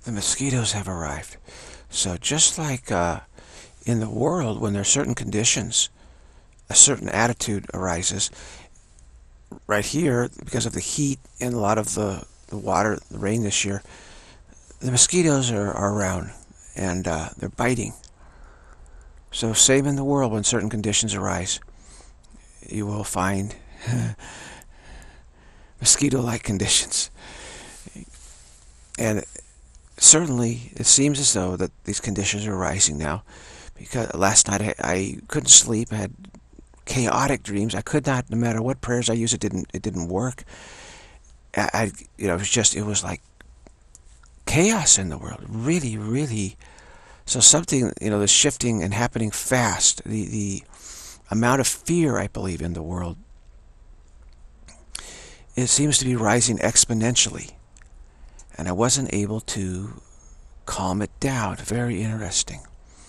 The mosquitoes have arrived. So just like in the world, when there are certain conditions, a certain attitude arises. Right here, because of the heat and a lot of the water, the rain this year, the mosquitoes are around, and they're biting. So same in the world, when certain conditions arise, you will find mosquito-like conditions. And certainly it seems as though that these conditions are rising now, because last night I couldn't sleep. I had chaotic dreams. I could not, no matter what prayers I used, it didn't work. It was like chaos in the world, really, really. So something, is shifting and happening fast. The amount of fear, I believe, in the world, it seems to be rising exponentially. And I wasn't able to calm it down. Very interesting.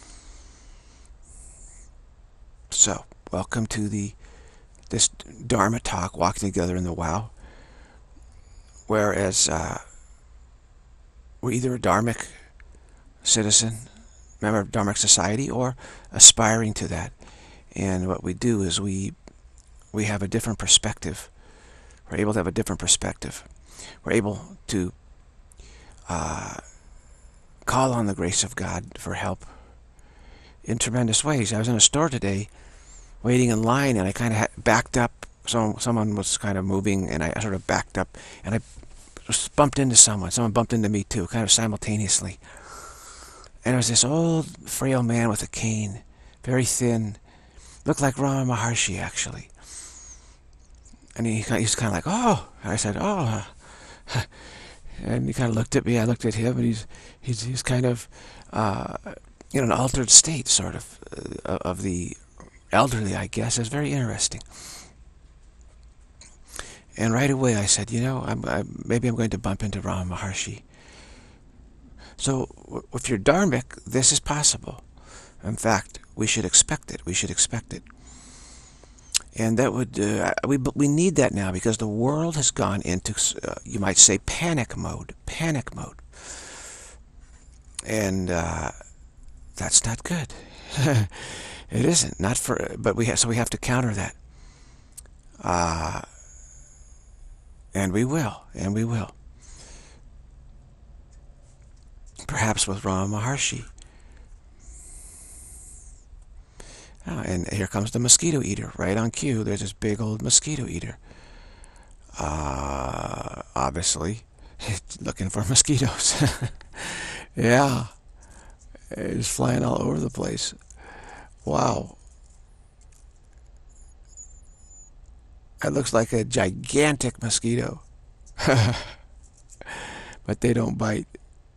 So, welcome to this Dharma talk, walking together in the Wow. Whereas we're either a Dharmic citizen, member of Dharmic society, or aspiring to that. And what we do is we have a different perspective. We're able to have a different perspective. We're able to call on the grace of God for help in tremendous ways. I was in a store today waiting in line, and I kind of backed up. Someone was kind of moving, and I sort of backed up, and I just bumped into someone. Someone bumped into me too, kind of simultaneously. And it was this old, frail man with a cane, very thin, looked like Rama Maharshi, actually. And he was kind of like, oh. And I said, oh. And he kind of looked at me. I looked at him, and he's kind of in an altered state, sort of the elderly, I guess. It's very interesting. And right away I said, maybe I'm going to bump into Rama Maharshi. So if you're Dharmic, this is possible. In fact, we should expect it. We should expect it. And that would, we need that now, because the world has gone into, you might say, panic mode. Panic mode. And that's not good. It isn't. Not for, but we have to counter that. And we will. And we will. Perhaps with Rama Maharshi. Oh, and here comes the mosquito eater, right on cue. There's this big old mosquito eater. Obviously, looking for mosquitoes. Yeah. It's flying all over the place. Wow. That looks like a gigantic mosquito. But they don't bite.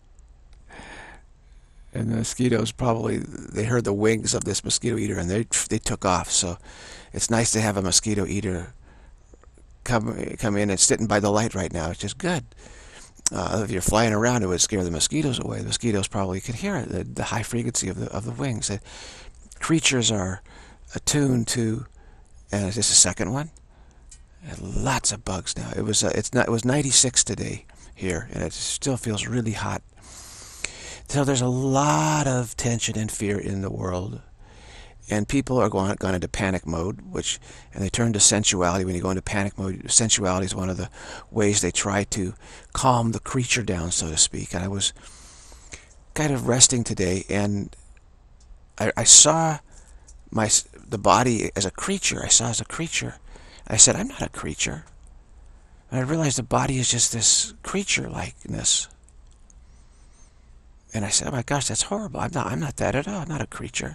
And the mosquitoes they heard the wings of this mosquito eater, and they took off. So it's nice to have a mosquito eater come in and sitting by the light right now. It's just good. If you're flying around, it would scare the mosquitoes away. The mosquitoes probably could hear it, the high frequency of the wings. The creatures are attuned to. And is this a second one? And lots of bugs now. It was 96 today here, and it still feels really hot. So there's a lot of tension and fear in the world, and people are gone into panic mode, and they turn to sensuality. When you go into panic mode, sensuality is one of the ways they try to calm the creature down, so to speak. And I was kind of resting today, and I saw the body as a creature. I saw as a creature. I said, I'm not a creature. And I realized the body is just this creature-likeness. And I said, oh my gosh, that's horrible. I'm not that at all. I'm not a creature.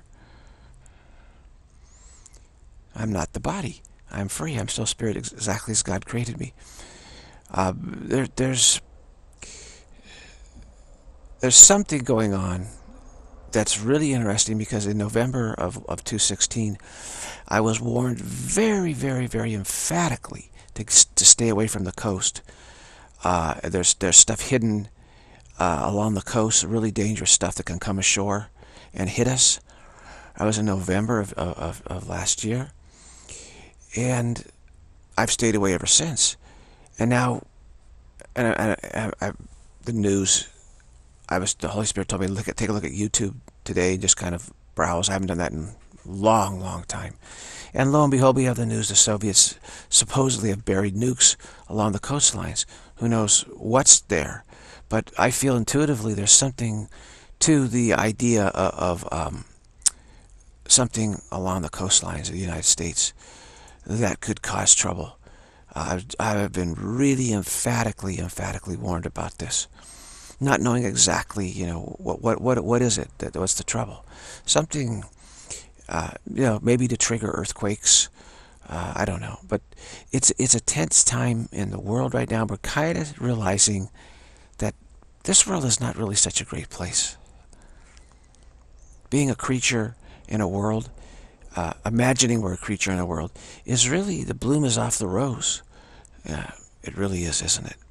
I'm not the body. I'm free. I'm still spirit, exactly as God created me. There's something going on that's really interesting, because in November of 2016, I was warned very, very, very emphatically to stay away from the coast. There's stuff hidden along the coast, really dangerous stuff that can come ashore and hit us. I was in November of last year, and I've stayed away ever since. And now, the news, the Holy Spirit told me to take a look at YouTube today and just kind of browse. I haven't done that in a long, long time. And lo and behold, we have the news the Soviets supposedly have buried nukes along the coastlines. Who knows what's there? But I feel intuitively there's something to the idea of something along the coastlines of the United States that could cause trouble. I have been really emphatically warned about this, not knowing exactly, what is it? What's the trouble? Something, maybe to trigger earthquakes. I don't know, but it's a tense time in the world right now. We're kind of realizing that this world is not really such a great place. Being a creature in a world, imagining we're a creature in a world, is really, the bloom is off the rose. It really is, isn't it?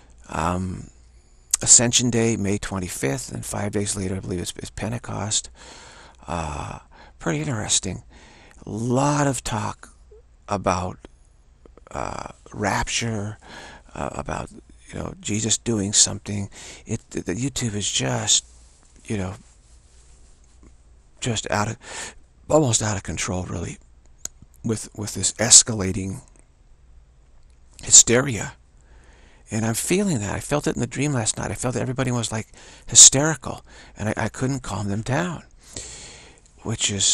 Ascension Day, May 25th, and 5 days later, I believe it's Pentecost. Pretty interesting. A lot of talk about rapture, about Jesus doing something. The YouTube is just just almost out of control, really, with this escalating hysteria. And I'm feeling that. I felt it in the dream last night. I felt that everybody was like hysterical, and I couldn't calm them down, which is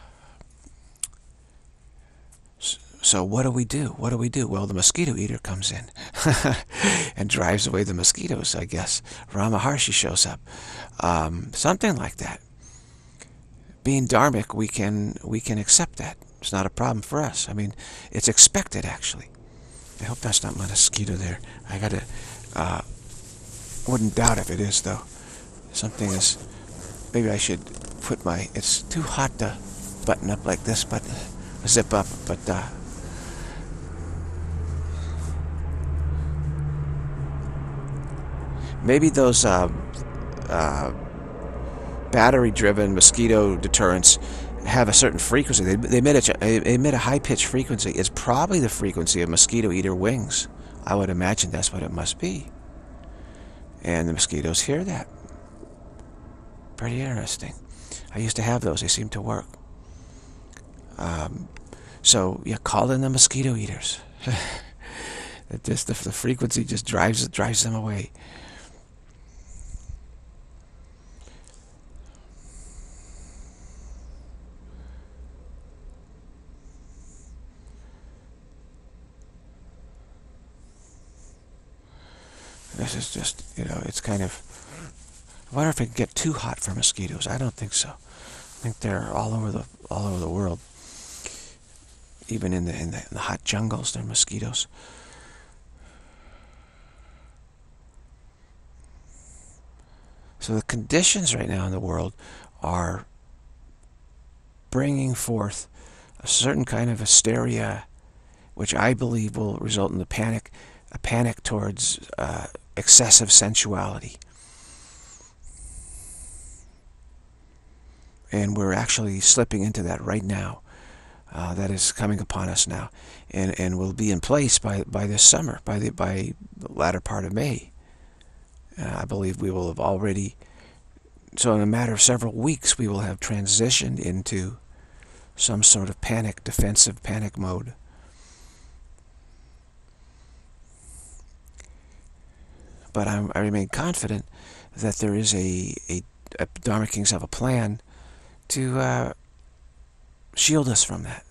so what do we do? What do we do? Well, the mosquito eater comes in and drives away the mosquitoes, I guess. Rama Maharshi shows up. Something like that. Being Dharmic, we can accept that. It's not a problem for us. I mean, it's expected, actually. I hope that's not my mosquito there. I gotta, wouldn't doubt if it is, though. Something is, maybe I should put it's too hot to button up like this, but zip up, but, maybe those, battery-driven mosquito deterrents have a certain frequency. They emit a high-pitched frequency. It's probably the frequency of mosquito eater wings. I would imagine that's what it must be. And the mosquitoes hear that. Pretty interesting. I used to have those. They seem to work. So, yeah, call in the mosquito eaters. The frequency just drives them away. This is just, it's kind of, I wonder if it can get too hot for mosquitoes. I don't think so. I think they're all over the world. Even in the hot jungles, there are mosquitoes. So the conditions right now in the world are bringing forth a certain kind of hysteria, which I believe will result in a panic towards excessive sensuality. And we're actually slipping into that right now. That is coming upon us now, and will be in place by this summer, by the latter part of May. I believe we will have already. So in a matter of several weeks, we will have transitioned into some sort of defensive panic mode. But I remain confident that there is a Dharmic Kings have a plan to shield us from that.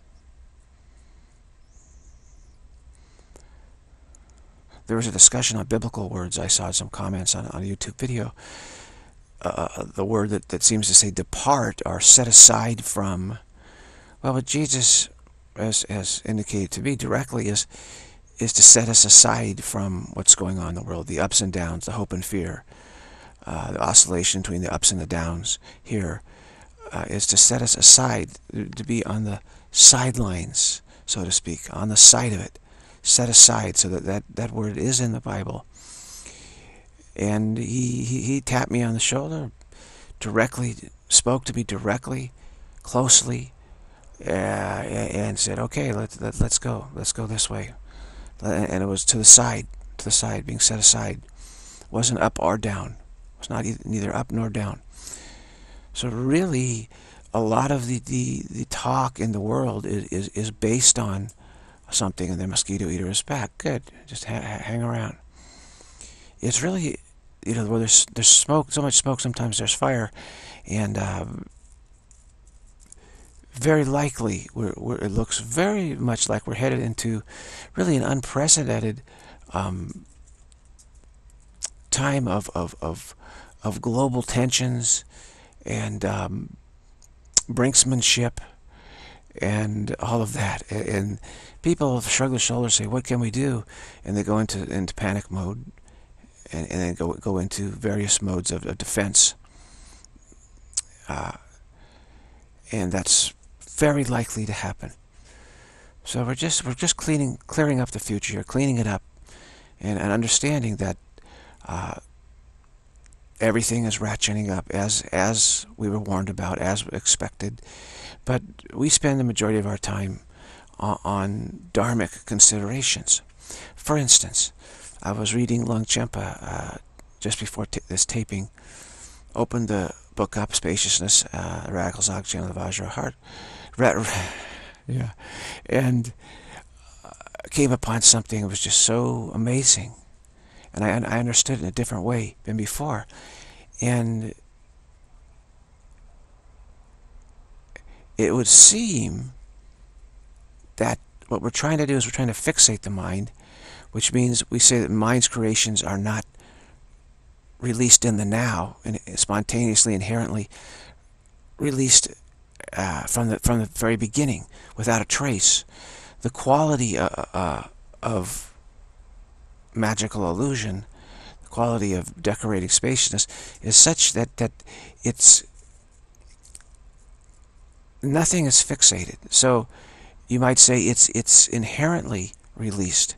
There was a discussion on biblical words. I saw some comments on a YouTube video. The word that seems to say depart or set aside from. Well, what Jesus has indicated to me directly is to set us aside from what's going on in the world, the ups and downs, the hope and fear, the oscillation between the ups and the downs here, is to set us aside, to be on the sidelines, so to speak, on the side of it, set aside, so that word is in the Bible. And he tapped me on the shoulder, directly, spoke to me directly, closely, and said, okay, let's go this way. And it was to the side, being set aside. It wasn't up or down. It It's not neither up nor down. So really, a lot of the talk in the world is based on something, and the mosquito eater is back. Good. Just hang around. It's really, where there's smoke, so much smoke, sometimes there's fire, and very likely it looks very much like we're headed into really an unprecedented time of global tensions and brinksmanship and all of that. And people shrug their shoulders, say, "What can we do?" And they go into panic mode, and then go into various modes of defense. And that's very likely to happen. So we're just clearing up the future, cleaning it up, and understanding that everything is ratcheting up as we were warned about, as expected. But we spend the majority of our time on Dharmic considerations. For instance, I was reading Longchenpa just before this taping, opened the book up, Spaciousness, the Radical Dzogchen of the Vajra Heart, yeah, and came upon something that was just so amazing. And I understood it in a different way than before. And it would seem that what we're trying to do is we're trying to fixate the mind, which means we say that mind's creations are not released in the now, and spontaneously, inherently released from the very beginning, without a trace. The quality of magical illusion, the quality of decorating spaciousness, is such that it's nothing is fixated. So you might say it's inherently released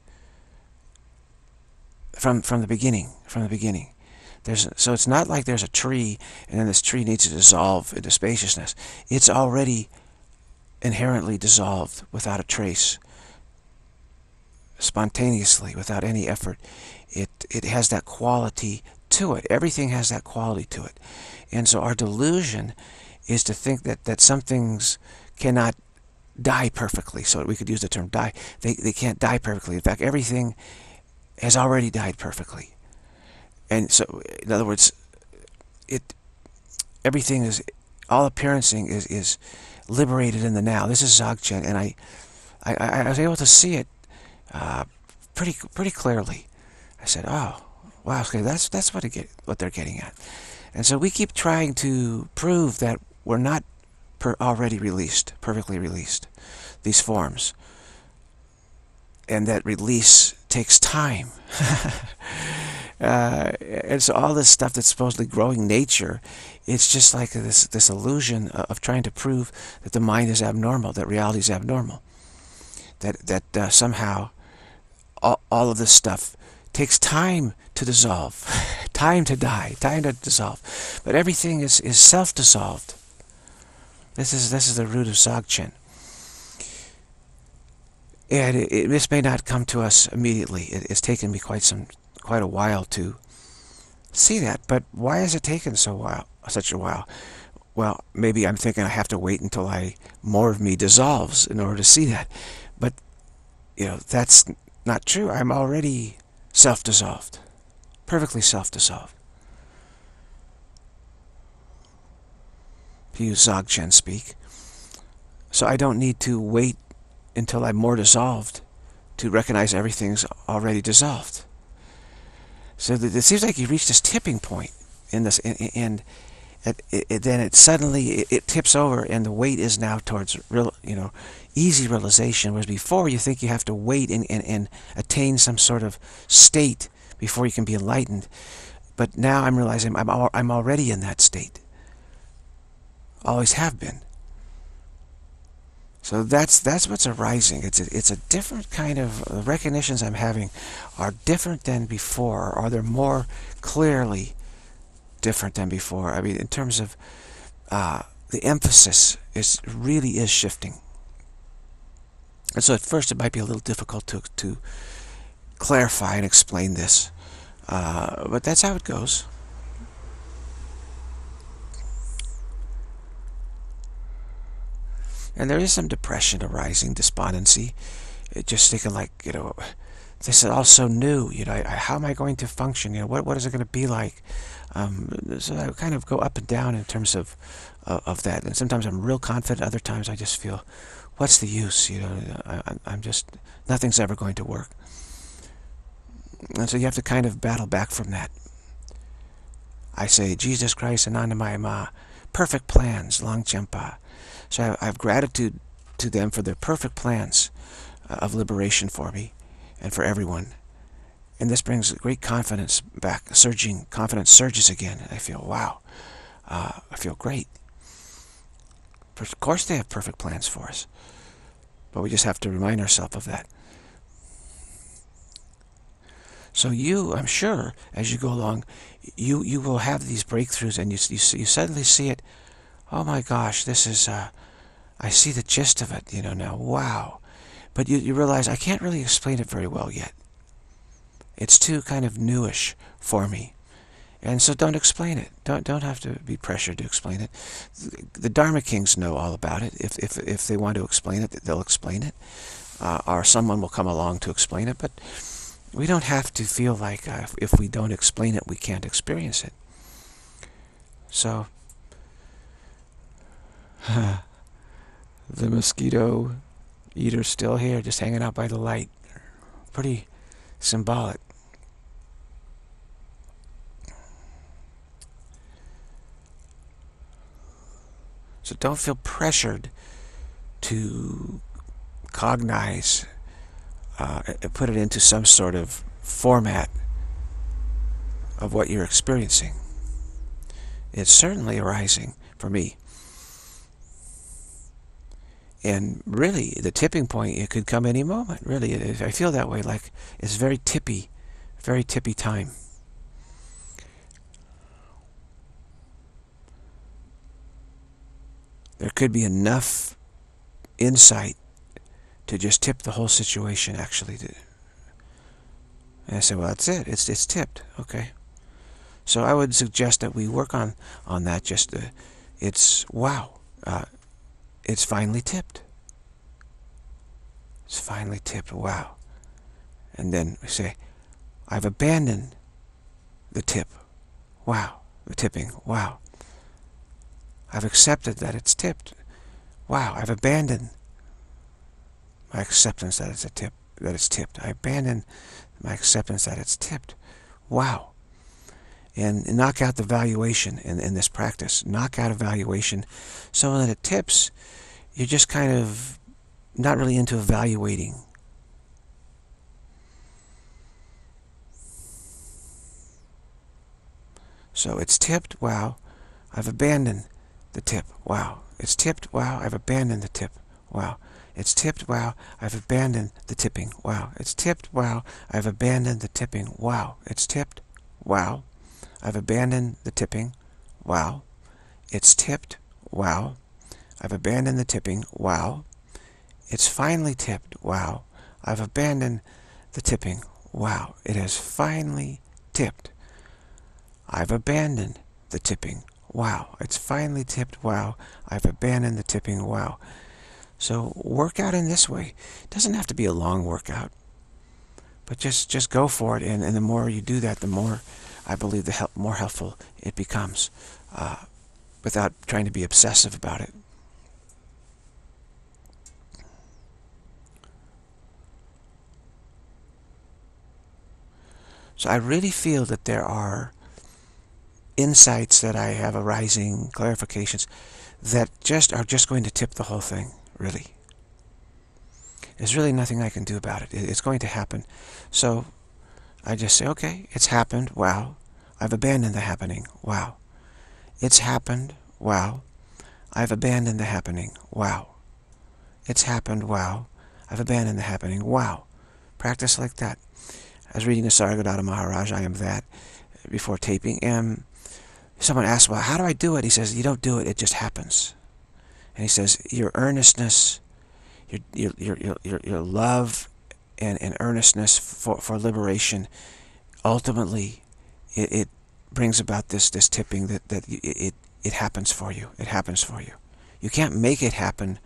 from the beginning. So it's not like there's a tree and then this tree needs to dissolve into spaciousness. It's already inherently dissolved without a trace, spontaneously, without any effort. It has that quality to it. Everything has that quality to it. And so our delusion is to think that some things cannot die perfectly. So we could use the term die. They can't die perfectly. In fact, everything has already died perfectly. And so, in other words, everything is, all appearancing is liberated in the now. This is Dzogchen, and I was able to see it pretty clearly. I said, "Oh, wow, okay, that's what they're getting at." And so we keep trying to prove that we're not already released, perfectly released, these forms, and that release takes time. And so all this stuff that's supposedly growing nature, it's just like this illusion of trying to prove that the mind is abnormal, that reality is abnormal, that somehow all of this stuff takes time to dissolve, time to die, time to dissolve. But everything is self-dissolved. This is the root of Dzogchen. And this may not come to us immediately. It's taken me quite a while to see that. But why has it taken such a while? Well, maybe I'm thinking I have to wait until more of me dissolves in order to see that. But that's not true. I'm already self-dissolved, perfectly self-dissolved, to use Dzogchen speak. So I don't need to wait until I'm more dissolved to recognize everything's already dissolved. So it seems like you reached this tipping point in this, and then it suddenly tips over, and the weight is now towards easy realization. Whereas before you think you have to wait and attain some sort of state before you can be enlightened. But now I'm realizing I'm already in that state. Always have been. So that's what's arising. It's a different kind of, the recognitions I'm having are different than before, or they're more clearly different than before. I mean, in terms of the emphasis really is shifting. And so at first it might be a little difficult to clarify and explain this, but that's how it goes. And there is some depression arising, despondency. It just thinking like, this is all so new. How am I going to function? What is it going to be like? So I kind of go up and down in terms of that. And sometimes I'm real confident. Other times I just feel, what's the use? I'm just, nothing's ever going to work. And so you have to kind of battle back from that. I say, Jesus Christ, Anandamaya Ma, perfect plans, Lang Champa. So I have gratitude to them for their perfect plans of liberation for me and for everyone. And this brings great confidence back, confidence surges again. I feel, wow, I feel great. Of course they have perfect plans for us, but we just have to remind ourselves of that. So you, I'm sure, as you go along, you will have these breakthroughs, and you suddenly see it. Oh my gosh, this is, I see the gist of it, now, wow. But you realize I can't really explain it very well yet. It's too kind of newish for me. And so don't explain it. Don't have to be pressured to explain it. The Dharma kings know all about it. If they want to explain it, they'll explain it. Or someone will come along to explain it. But we don't have to feel like if we don't explain it, we can't experience it. So, the mosquito eater's still here, just hanging out by the light. Pretty symbolic. So don't feel pressured to cognize, put it into some sort of format of what you're experiencing. It's certainly arising for me. And really, the tipping point, it could come any moment. Really, I feel that way, like it's very tippy time. There could be enough insight to just tip the whole situation, actually. And I say, well, that's it. It's tipped. Okay. So I would suggest that we work on that. Just it's wow. It's finally tipped. It's finally tipped. Wow. And then we say, I've abandoned the tip. Wow. The tipping. Wow. I've accepted that it's tipped. Wow. I've abandoned my acceptance that it's a tip, that it's tipped. I abandon my acceptance that it's tipped. Wow. And knock out the valuation in this practice. Knock out a valuation so that it tips. You're just kind of not really into evaluating. So it's tipped. Wow. I've abandoned the tip. Wow. It's tipped. Wow. I've abandoned the tip. Wow. It's tipped. Wow. I've abandoned the tipping. Wow. It's tipped. Wow. I've abandoned the tipping. Wow. It's tipped. Wow. I've abandoned the tipping. Wow. It's tipped. Wow. I've abandoned the tipping. Wow. It's finally tipped. Wow. I've abandoned the tipping. Wow. It has finally tipped. I've abandoned the tipping. Wow. It's finally tipped. Wow. I've abandoned the tipping. Wow. So work out in this way. It doesn't have to be a long workout, but just go for it. And the more you do that, the more, I believe, the more helpful it becomes, without trying to be obsessive about it. So I really feel that there are insights that I have arising, clarifications, that are just going to tip the whole thing, really. There's really nothing I can do about it. It's going to happen. So I just say, okay, it's happened. Wow. I've abandoned the happening. Wow. It's happened. Wow. I've abandoned the happening. Wow. It's happened. Wow. I've abandoned the happening. Wow. Practice like that. I was reading the Sargadatta Maharaj, I Am That, before taping, and someone asked, well, how do I do it? He says, you don't do it, it just happens. And he says, your earnestness, your love and earnestness for liberation, ultimately, it brings about this tipping that it happens for you. It happens for you. You can't make it happen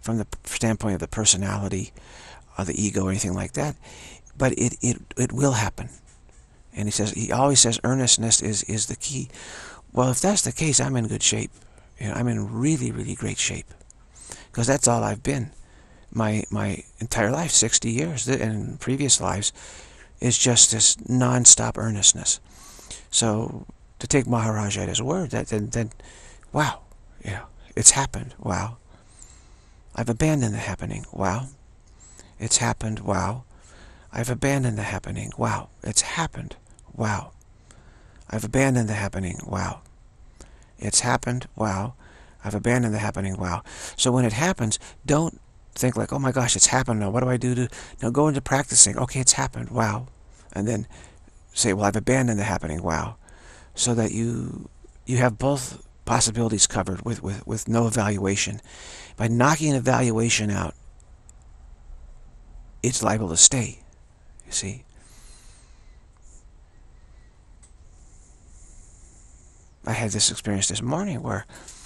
from the standpoint of the personality or the ego or anything like that, but it will happen. And he always says earnestness is the key. Well, if that's the case, I'm in good shape. I'm in really, really great shape, because that's all I've been my entire life, 60 years, and previous lives, is just this non-stop earnestness. So to take Maharaj at his word, then wow, it's happened. Wow, I've abandoned the happening. Wow, it's happened. Wow, I've abandoned the happening. Wow, it's happened. Wow, I've abandoned the happening. Wow, it's happened. Wow, I've abandoned the happening. Wow. So when it happens, don't think like, oh my gosh, it's happened now. What do I do? Now go into practicing. Okay, it's happened. Wow. And then say, well, I've abandoned the happening. Wow. So that you have both possibilities covered with no evaluation. By knocking evaluation out, it's liable to stay. You see? I had this experience this morning where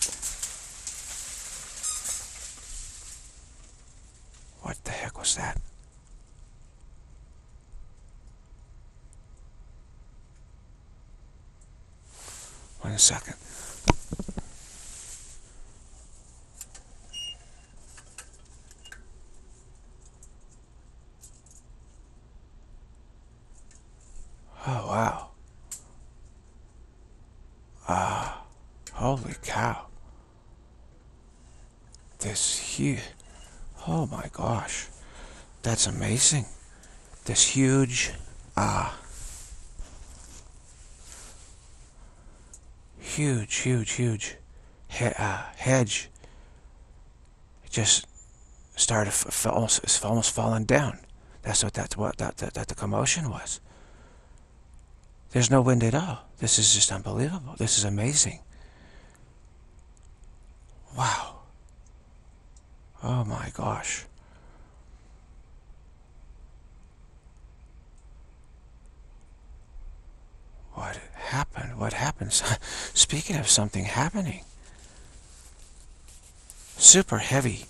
what the heck was that? One second. Oh, wow. Holy cow. This huge... Oh my gosh. That's amazing. This huge... huge hedge. It just started almost falling down. That's what the commotion was. There's no wind at all. This is just unbelievable. This is amazing. Wow. Oh my gosh. What happened? What happened? Speaking of something happening. Super heavy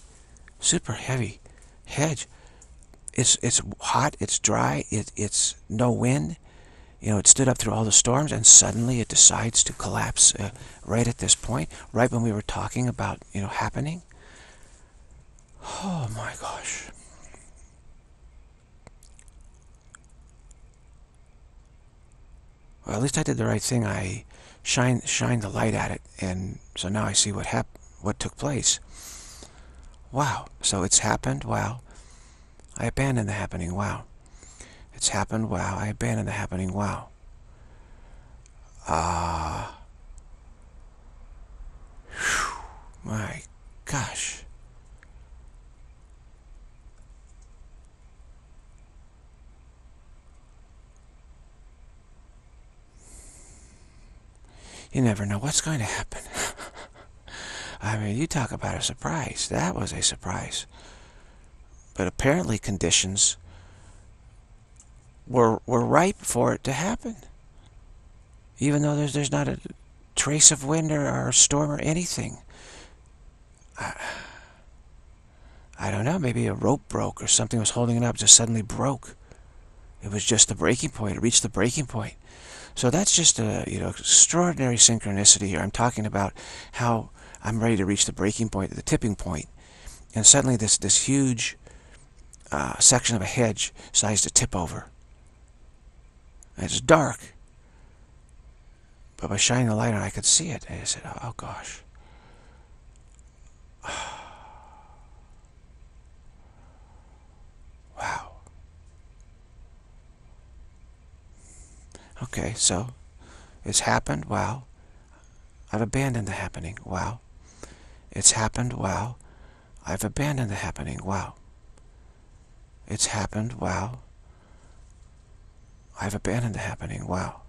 hedge. It's hot, it's dry, it's no wind. It stood up through all the storms, and suddenly it decides to collapse right at this point, right when we were talking about, happening. Oh my gosh. Well, at least I did the right thing. I shined the light at it, and so now I see what took place. Wow. So it's happened. Wow. I abandoned the happening. Wow. It's happened. Wow. I abandoned the happening. Wow. My gosh. You never know what's going to happen. I mean, you talk about a surprise. That was a surprise. But apparently conditions were ripe for it to happen. Even though there's not a trace of wind or a storm or anything. I don't know, maybe a rope broke or something was holding it up, just suddenly broke. It was just the breaking point. It reached the breaking point. So that's just a extraordinary synchronicity here. I'm talking about how I'm ready to reach the breaking point, the tipping point, and suddenly this huge section of a hedge decides to tip over. And it's dark, but by shining the light on, I could see it. And I said, "Oh gosh." Wow. Okay, so it's happened. Wow. I've abandoned the happening. Wow. It's happened. Wow. I've abandoned the happening. Wow. It's happened. Wow. I've abandoned the happening. Wow.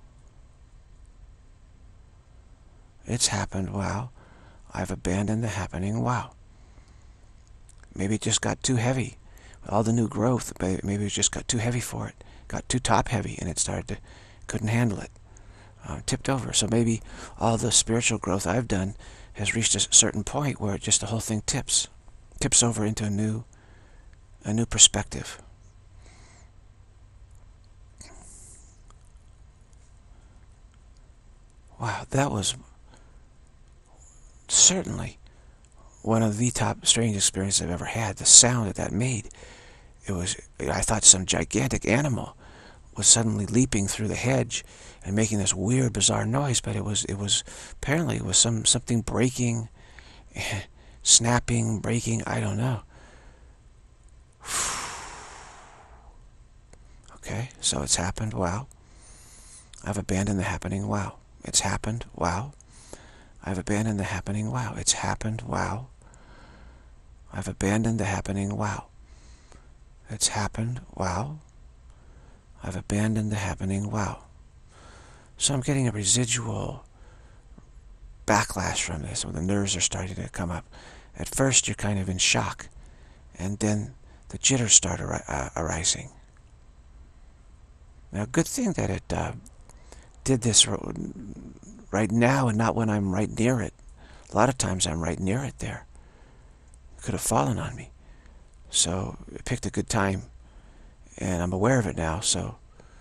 It's happened. Wow. I've abandoned the happening. Wow. Maybe it just got too heavy. With all the new growth, maybe it just got too heavy for it. Got too top heavy, and it couldn't handle it. Tipped over. So maybe all the spiritual growth I've done has reached a certain point where the whole thing tips. tips over into a new perspective. Wow, that was certainly one of the top strange experiences I've ever had. The sound that made, I thought some gigantic animal was suddenly leaping through the hedge and making this weird, bizarre noise, but apparently it was something breaking, snapping, breaking, I don't know. Okay, so it's happened, wow. I've abandoned the happening, wow. It's happened, wow. I've abandoned the happening, wow. It's happened, wow. I've abandoned the happening, wow. It's happened, wow. I've abandoned the happening, wow. So I'm getting a residual backlash from this, when the nerves are starting to come up. At first you're kind of in shock, and then the jitters start arising. Now, good thing that it did this right now and not when I'm right near it. A lot of times I'm right near it there. It could have fallen on me. So it picked a good time, and I'm aware of it now, so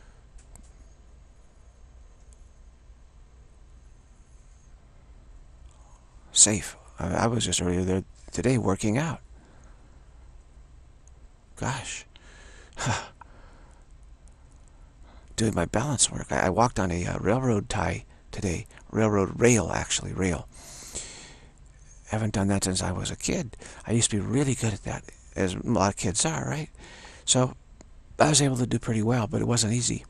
safe. I was just earlier there today working out. Gosh. Doing my balance work. I walked on a railroad tie today. Railroad rail, actually, rail. Haven't done that since I was a kid. I used to be really good at that, as a lot of kids are, right? So I was able to do pretty well, but it wasn't easy.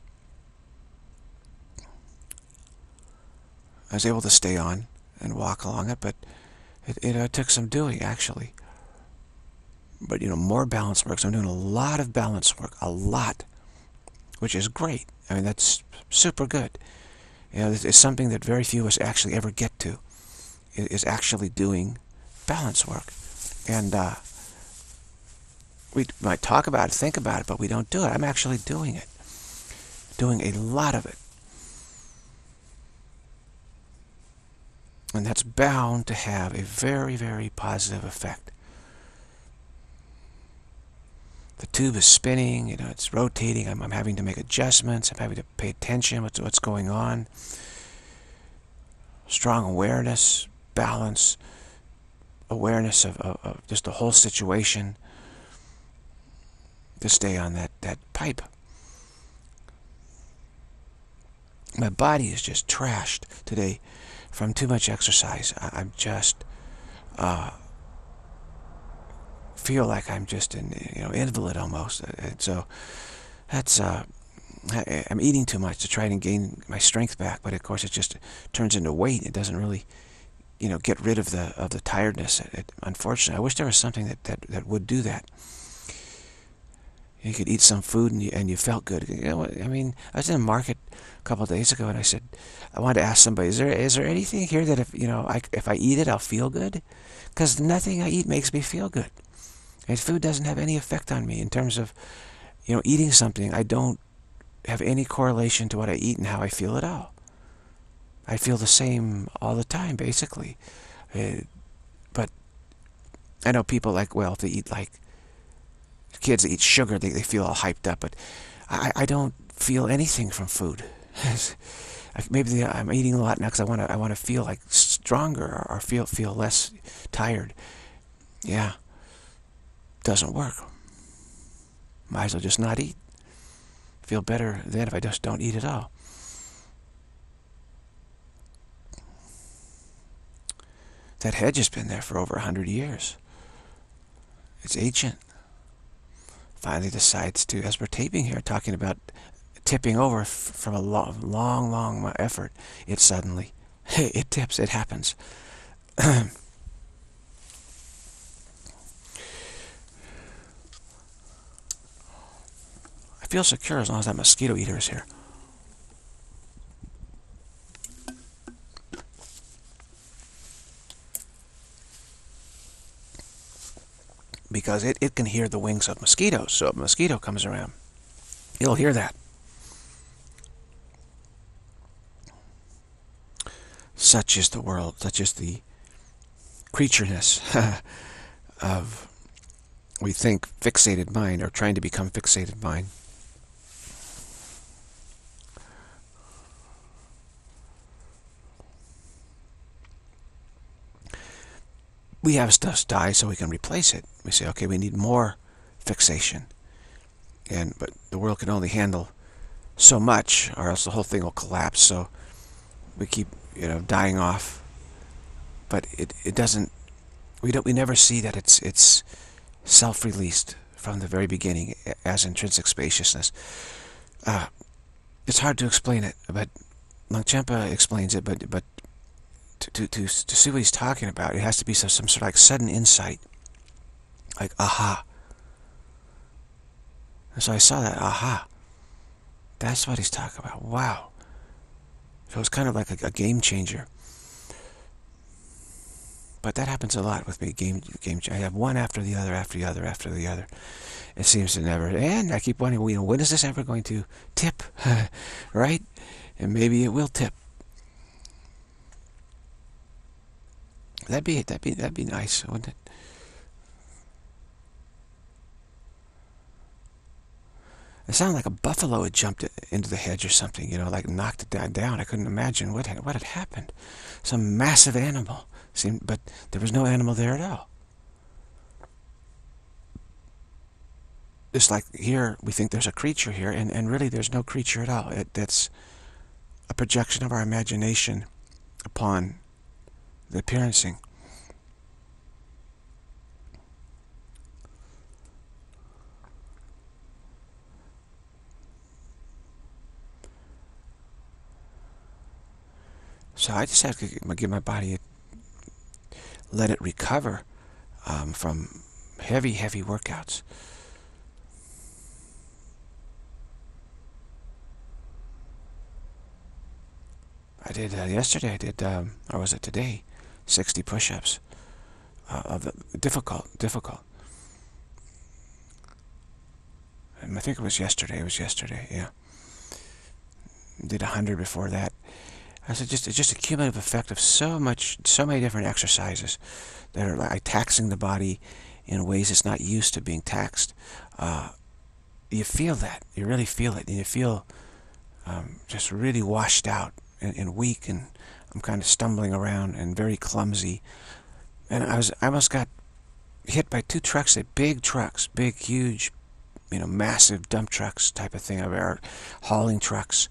I was able to stay on and walk along it, but it took some doing, actually. But, more balance work. So I'm doing a lot of balance work, a lot, which is great. I mean, that's super good. It's something that very few of us actually ever get to, is actually doing balance work. And we might talk about it, think about it, but we don't do it. I'm actually doing it, doing a lot of it. And that's bound to have a very, very positive effect. The tube is spinning, it's rotating. I'm having to make adjustments. I'm having to pay attention to what's going on. Strong awareness, balance, awareness of just the whole situation to stay on that pipe. My body is just trashed today from too much exercise. I'm just feel like I'm just an invalid almost. And so that's I'm eating too much to try and gain my strength back, but of course it just turns into weight. It doesn't really get rid of the tiredness. Unfortunately, I wish there was something that would do that. You could eat some food and you felt good. I mean, I was in a market a couple of days ago, and I wanted to ask somebody, is there anything here that if I eat it, I'll feel good? Because nothing I eat makes me feel good. And food doesn't have any effect on me in terms of, eating something. I don't have any correlation to what I eat and how I feel at all. I feel the same all the time, basically. But I know people if they eat kids that eat sugar, they feel all hyped up, but I don't feel anything from food. Maybe I'm eating a lot now because I want to feel stronger or feel less tired. Yeah, doesn't work. Might as well just not eat. Feel better then if I just don't eat at all. That hedge has been there for over 100 years. It's ancient. Finally decides to, as we're taping here, talking about tipping over from a long effort, it suddenly, it tips, it happens. I feel secure as long as that mosquito eater is here. Because it can hear the wings of mosquitoes, so if a mosquito comes around, it'll hear that. Such is the world, such is the creatureness of we think fixated mind, or trying to become fixated mind. We have stuff die so we can replace it. We say, okay, we need more fixation. But the world can only handle so much, or else the whole thing will collapse. So we keep, dying off. But it doesn't. We never see that it's self-released from the very beginning as intrinsic spaciousness. It's hard to explain it, but Longchenpa explains it. But to see what he's talking about, it has to be some sort of like sudden insight, like aha. And so I saw that aha. That's what he's talking about. Wow. So it's kind of like a game changer. But that happens a lot with me. I have one after the other, after the other, after the other. It seems to never end. I keep wondering, when is this ever going to tip, right? And maybe it will tip. That'd be nice, wouldn't it? It sounded like a buffalo had jumped into the hedge or something, like knocked it down. I couldn't imagine what had happened. Some massive animal but there was no animal there at all. Just like here, we think there's a creature here, and really there's no creature at all. That's a projection of our imagination upon the appearancing. So I just have to give my body let it recover from heavy workouts. I did yesterday. Or was it today? 60 push-ups. Difficult. And I think it was yesterday. Yeah. Did 100 before that. It's just a cumulative effect of so many different exercises that are like taxing the body in ways it's not used to being taxed. You feel that. You really feel it. And you feel just really washed out and weak, and I'm kind of stumbling around and very clumsy. And I almost got hit by 2 trucks, big trucks, big, huge, massive dump trucks type of thing, hauling trucks.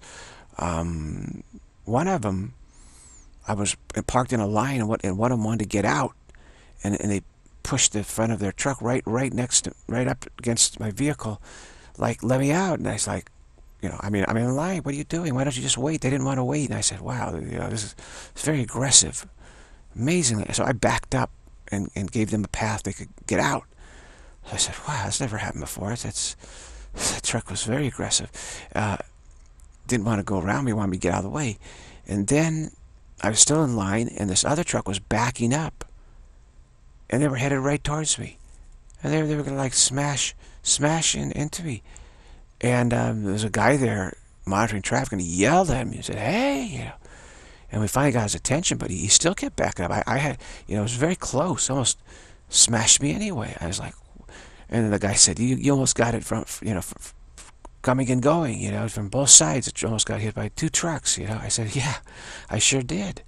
One of them, I was parked in a line, and one of them wanted to get out, and they pushed the front of their truck right up against my vehicle, like, let me out. And I was like, I'm in line. What are you doing? Why don't you just wait? They didn't want to wait. And I said, wow, it's very aggressive, amazingly. So I backed up and gave them a path they could get out. So I said, wow, that's never happened before. That truck was very aggressive. Didn't want to go around me, wanted me to get out of the way. And then I was still in line, and this other truck was backing up, and they were headed right towards me, and they were gonna like smash into me. And there was a guy there monitoring traffic, and he yelled at me and said, hey, and we finally got his attention, but he still kept backing up. I had, it was very close, almost smashed me anyway. I was like, and then the guy said, you almost got it from coming and going, from both sides. It almost got hit by 2 trucks, I said, yeah, I sure did.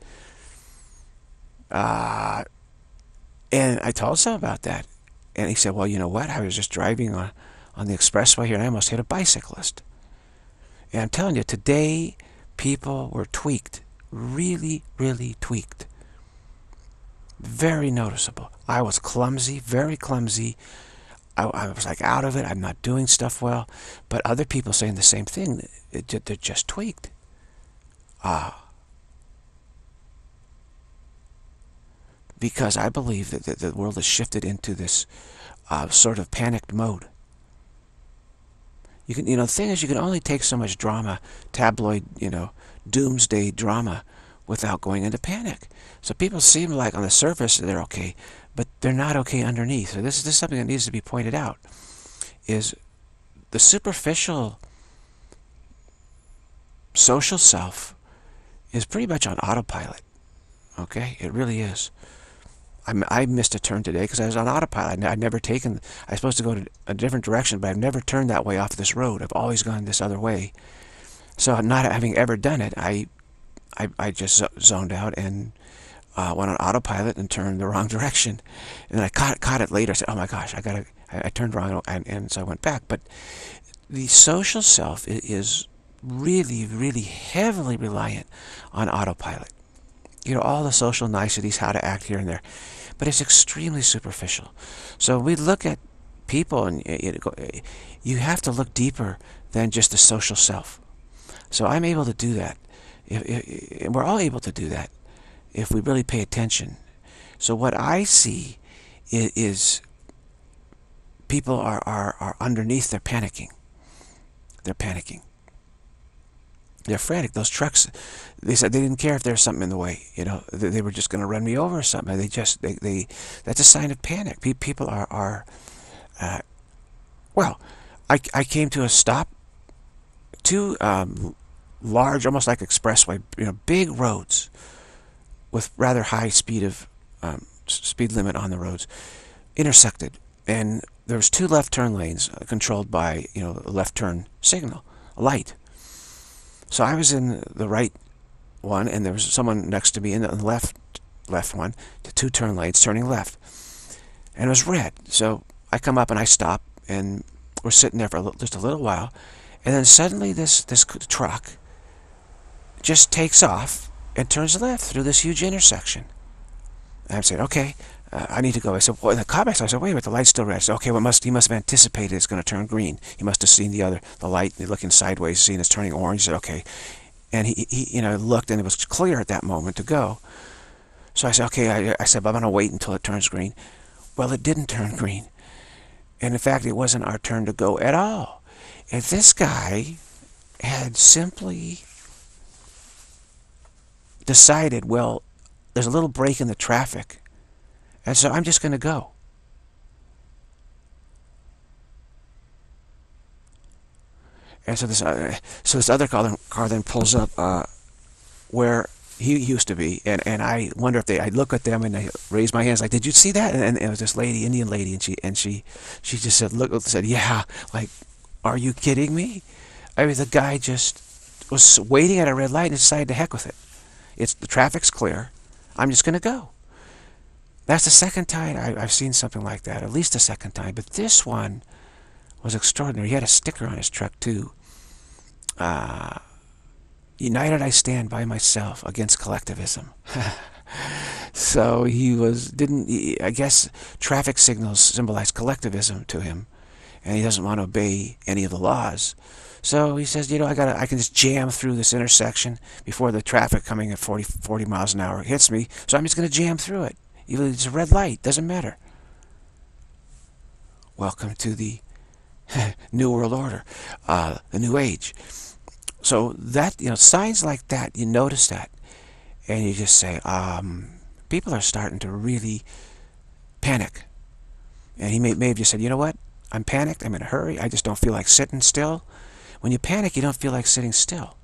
And I told him about that. And he said, well, you know what? I was just driving on the expressway here, and I almost hit a bicyclist. And I'm telling you, today, people were tweaked. Really, really tweaked. Very noticeable. I was clumsy, very clumsy. I was like out of it. I'm not doing stuff well. But other people saying the same thing. They're just tweaked. Because I believe that the world has shifted into this sort of panicked mode. The thing is, you can only take so much drama, tabloid, doomsday drama, without going into panic. So people seem like on the surface they're okay, but they're not okay underneath. So this is something that needs to be pointed out, is the superficial social self is pretty much on autopilot. Okay? It really is. I missed a turn today because I was on autopilot. I'd never taken, I was supposed to go to a different direction, but I've never turned that way off this road. I've always gone this other way. So not having ever done it, I just zoned out and went on autopilot and turned the wrong direction. And then I caught it later. I said, oh my gosh, I turned wrong, and so I went back. But the social self is really, really heavily reliant on autopilot. You know, all the social niceties, how to act here and there. But it's extremely superficial. So we look at people, and you have to look deeper than just the social self. So I'm able to do that. We're all able to do that if we really pay attention. So what I see is people are underneath, they're panicking. They're panicking. They're frantic. Those trucks, they said they didn't care if there was something in the way. You know, they were just going to run me over or something. That's a sign of panic. People are well, I came to a stop. Two large, almost like expressway, big roads with rather high speed limit on the roads, intersected, and there was two left turn lanes controlled by a left turn signal, a light. So I was in the right one, and there was someone next to me in the left one, the two turn lanes turning left, and it was red. So I come up and I stop, and we're sitting there for just a little while, and then suddenly this truck just takes off and turns left through this huge intersection. And I said, okay, I need to go. I said, well, in the cop, I said, wait a minute, the light's still red. I said, okay, he must have anticipated it's going to turn green. He must have seen the light, looking sideways, seeing it's turning orange. He said, okay. And he looked, and it was clear at that moment to go. So I said, okay, I said, I'm going to wait until it turns green. Well, it didn't turn green. And in fact, it wasn't our turn to go at all. And this guy had simply decided, well, there's a little break in the traffic, and so I'm just going to go. And so this other car then pulls up where he used to be, and I wonder if I look at them and I raise my hands like, did you see that? And it was this lady, Indian lady, and she just said, yeah, like, are you kidding me? I mean, the guy just was waiting at a red light and decided to heck with it. The traffic's clear. I'm just going to go. That's the second time I've seen something like that, at least a second time. But this one was extraordinary. He had a sticker on his truck too. United I stand by myself against collectivism. So I guess traffic signals symbolize collectivism to him, and he doesn't want to obey any of the laws. So he says, I can just jam through this intersection before the traffic coming at 40 miles an hour hits me, so I'm just going to jam through it. Even if it's a red light, doesn't matter. Welcome to the New World Order, the New Age. So that, signs like that, you notice that, and you just say, people are starting to really panic. And he may have just said, you know what, I'm panicked, I'm in a hurry, I just don't feel like sitting still. When you panic, you don't feel like sitting still.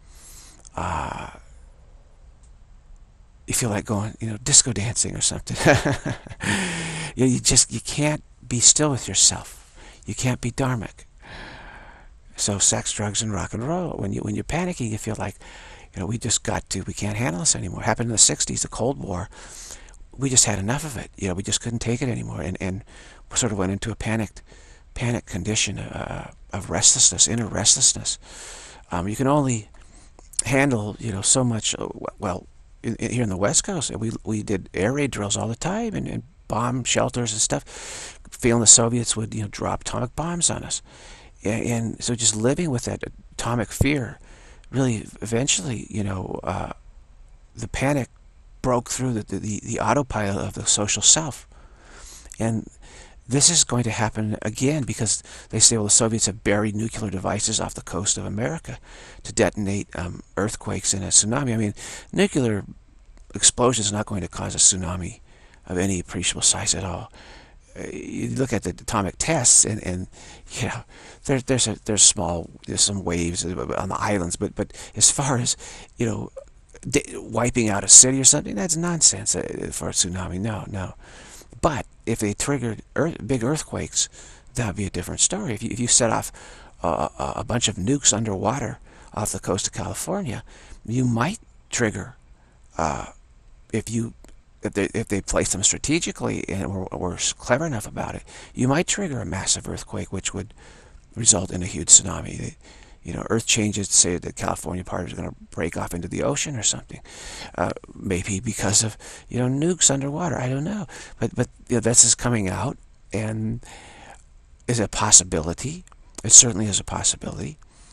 You feel like going, disco dancing or something. You can't be still with yourself. You can't be dharmic. So sex, drugs, and rock and roll. When you're panicking, you feel like, we can't handle this anymore. It happened in the 60s, the Cold War. We just had enough of it. We just couldn't take it anymore, and sort of went into a panic condition of restlessness, inner restlessness. You can only handle, so much. Well, here in the West Coast, we did air raid drills all the time, and bomb shelters and stuff, feeling the Soviets would drop atomic bombs on us, and so just living with that atomic fear, really eventually, the panic broke through the autopilot of the social self, and this is going to happen again because they say, well, the Soviets have buried nuclear devices off the coast of America to detonate earthquakes and a tsunami. I mean, nuclear explosion is not going to cause a tsunami of any appreciable size at all. You look at the atomic tests, and there's some waves on the islands, but as far as wiping out a city or something, that's nonsense for a tsunami. No. But if they triggered big earthquakes, that would be a different story. If you set off a bunch of nukes underwater off the coast of California, you might trigger, if they place them strategically and were clever enough about it, you might trigger a massive earthquake, which would result in a huge tsunami. Earth changes, say the California part is going to break off into the ocean or something. Maybe because of, nukes underwater. I don't know. But this is coming out, and is a possibility. It certainly is a possibility.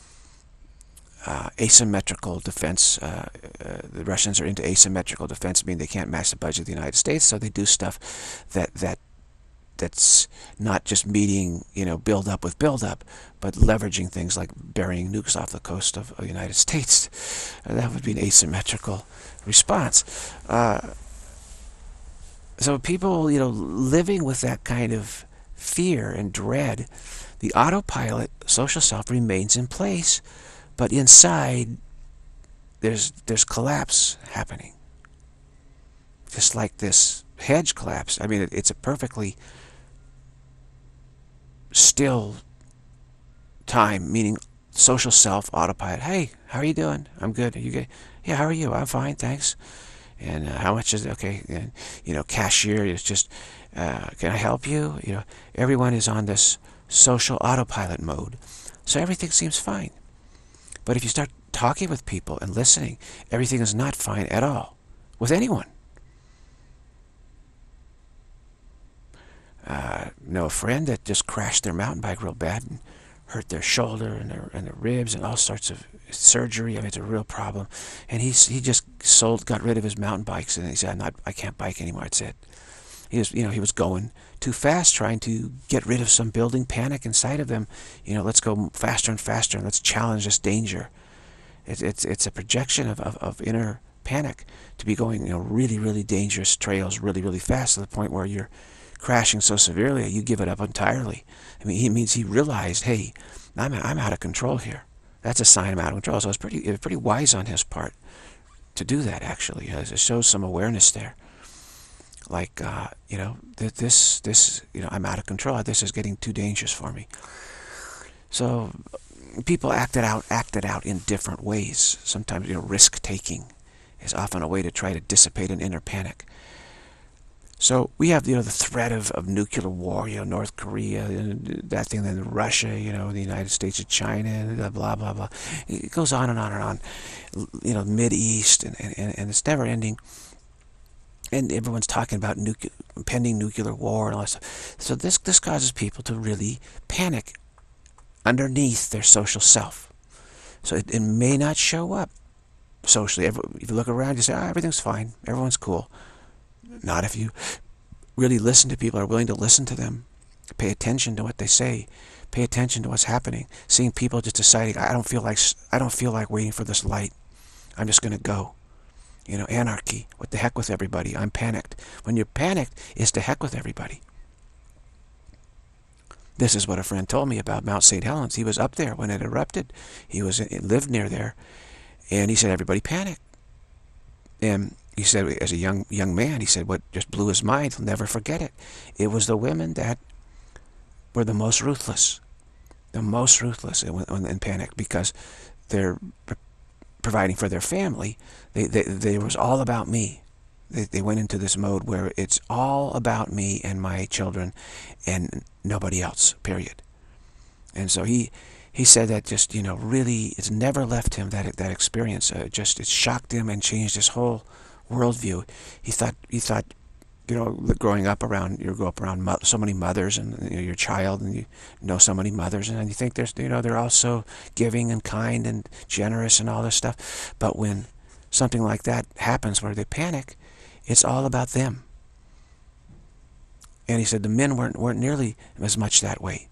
Asymmetrical defense. The Russians are into asymmetrical defense, meaning they can't match the budget of the United States, so they do stuff that's not just meeting, build up with build up, but leveraging things like burying nukes off the coast of the United States. That would be an asymmetrical response. So people, living with that kind of fear and dread, the autopilot social self remains in place, but inside there's collapse happening. Just like this hedge collapse. I mean, it's a perfectly still time, meaning social self, autopilot. Hey, how are you doing? I'm good. Are you good? Yeah, how are you? I'm fine, thanks. And how much is it? Okay. And, cashier is just, can I help you? Everyone is on this social autopilot mode. So everything seems fine. But if you start talking with people and listening, everything is not fine at all with anyone. Know a friend that just crashed their mountain bike real bad and hurt their shoulder and their ribs and all sorts of surgery. I mean, it's a real problem. And he just got rid of his mountain bikes, and he said, I can't bike anymore. That's it. He was going too fast, trying to get rid of some building panic inside of them. Let's go faster and faster, and let's challenge this danger. It's a projection of inner panic to be going, really, really dangerous trails really, really fast to the point where you're crashing so severely you give it up entirely. I mean, he realized, hey, I'm out of control here. That's a sign I'm out of control. So it was pretty wise on his part to do that, actually. It shows some awareness there. Like, this, I'm out of control. This is getting too dangerous for me. So people acted out in different ways. Sometimes, risk-taking is often a way to try to dissipate an inner panic. So we have, the threat of nuclear war, North Korea, that thing, then Russia, the United States and China, blah, blah, blah. It goes on and on and on. Mid-East, and it's never ending. And everyone's talking about impending nuclear war and all that stuff. So this causes people to really panic underneath their social self. So it may not show up socially. If you look around, you say, everything's fine, everyone's cool. Not if you really listen to people, are willing to listen to them, pay attention to what they say, pay attention to what's happening. Seeing people just deciding, I don't feel like waiting for this light. I'm just going to go. Anarchy. What the heck with everybody? I'm panicked. When you're panicked, it's to heck with everybody. This is what a friend told me about Mount St. Helens. He was up there when it erupted. He lived near there, and he said everybody panicked. And he said, as a young man, he said what just blew his mind, he'll never forget it. It was the women that were the most ruthless in panic, because they're providing for their family. They was all about me. They went into this mode where it's all about me and my children and nobody else, period. And so he said that just, really, it's never left him, that experience. It shocked him and changed his whole worldview. He thought, growing up around, you grow up around so many mothers, and your child, and you know so many mothers, and you think they're all so giving and kind and generous and all this stuff. But when something like that happens where they panic, it's all about them. And he said the men weren't nearly as much that way.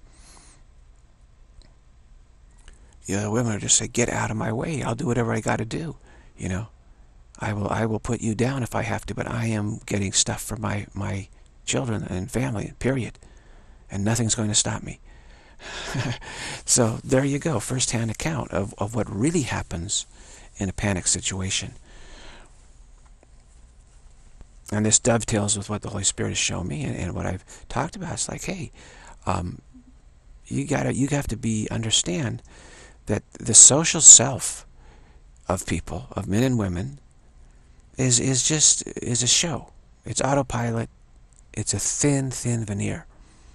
The women would just say, "Get out of my way. I'll do whatever I got to do. I will put you down if I have to, but I am getting stuff for my children and family, period. And nothing's going to stop me." So there you go, first-hand account of what really happens in a panic situation. And this dovetails with what the Holy Spirit has shown me and what I've talked about. It's like, hey, you have to understand that the social self of people, of men and women, is a show. It's autopilot. It's a thin veneer.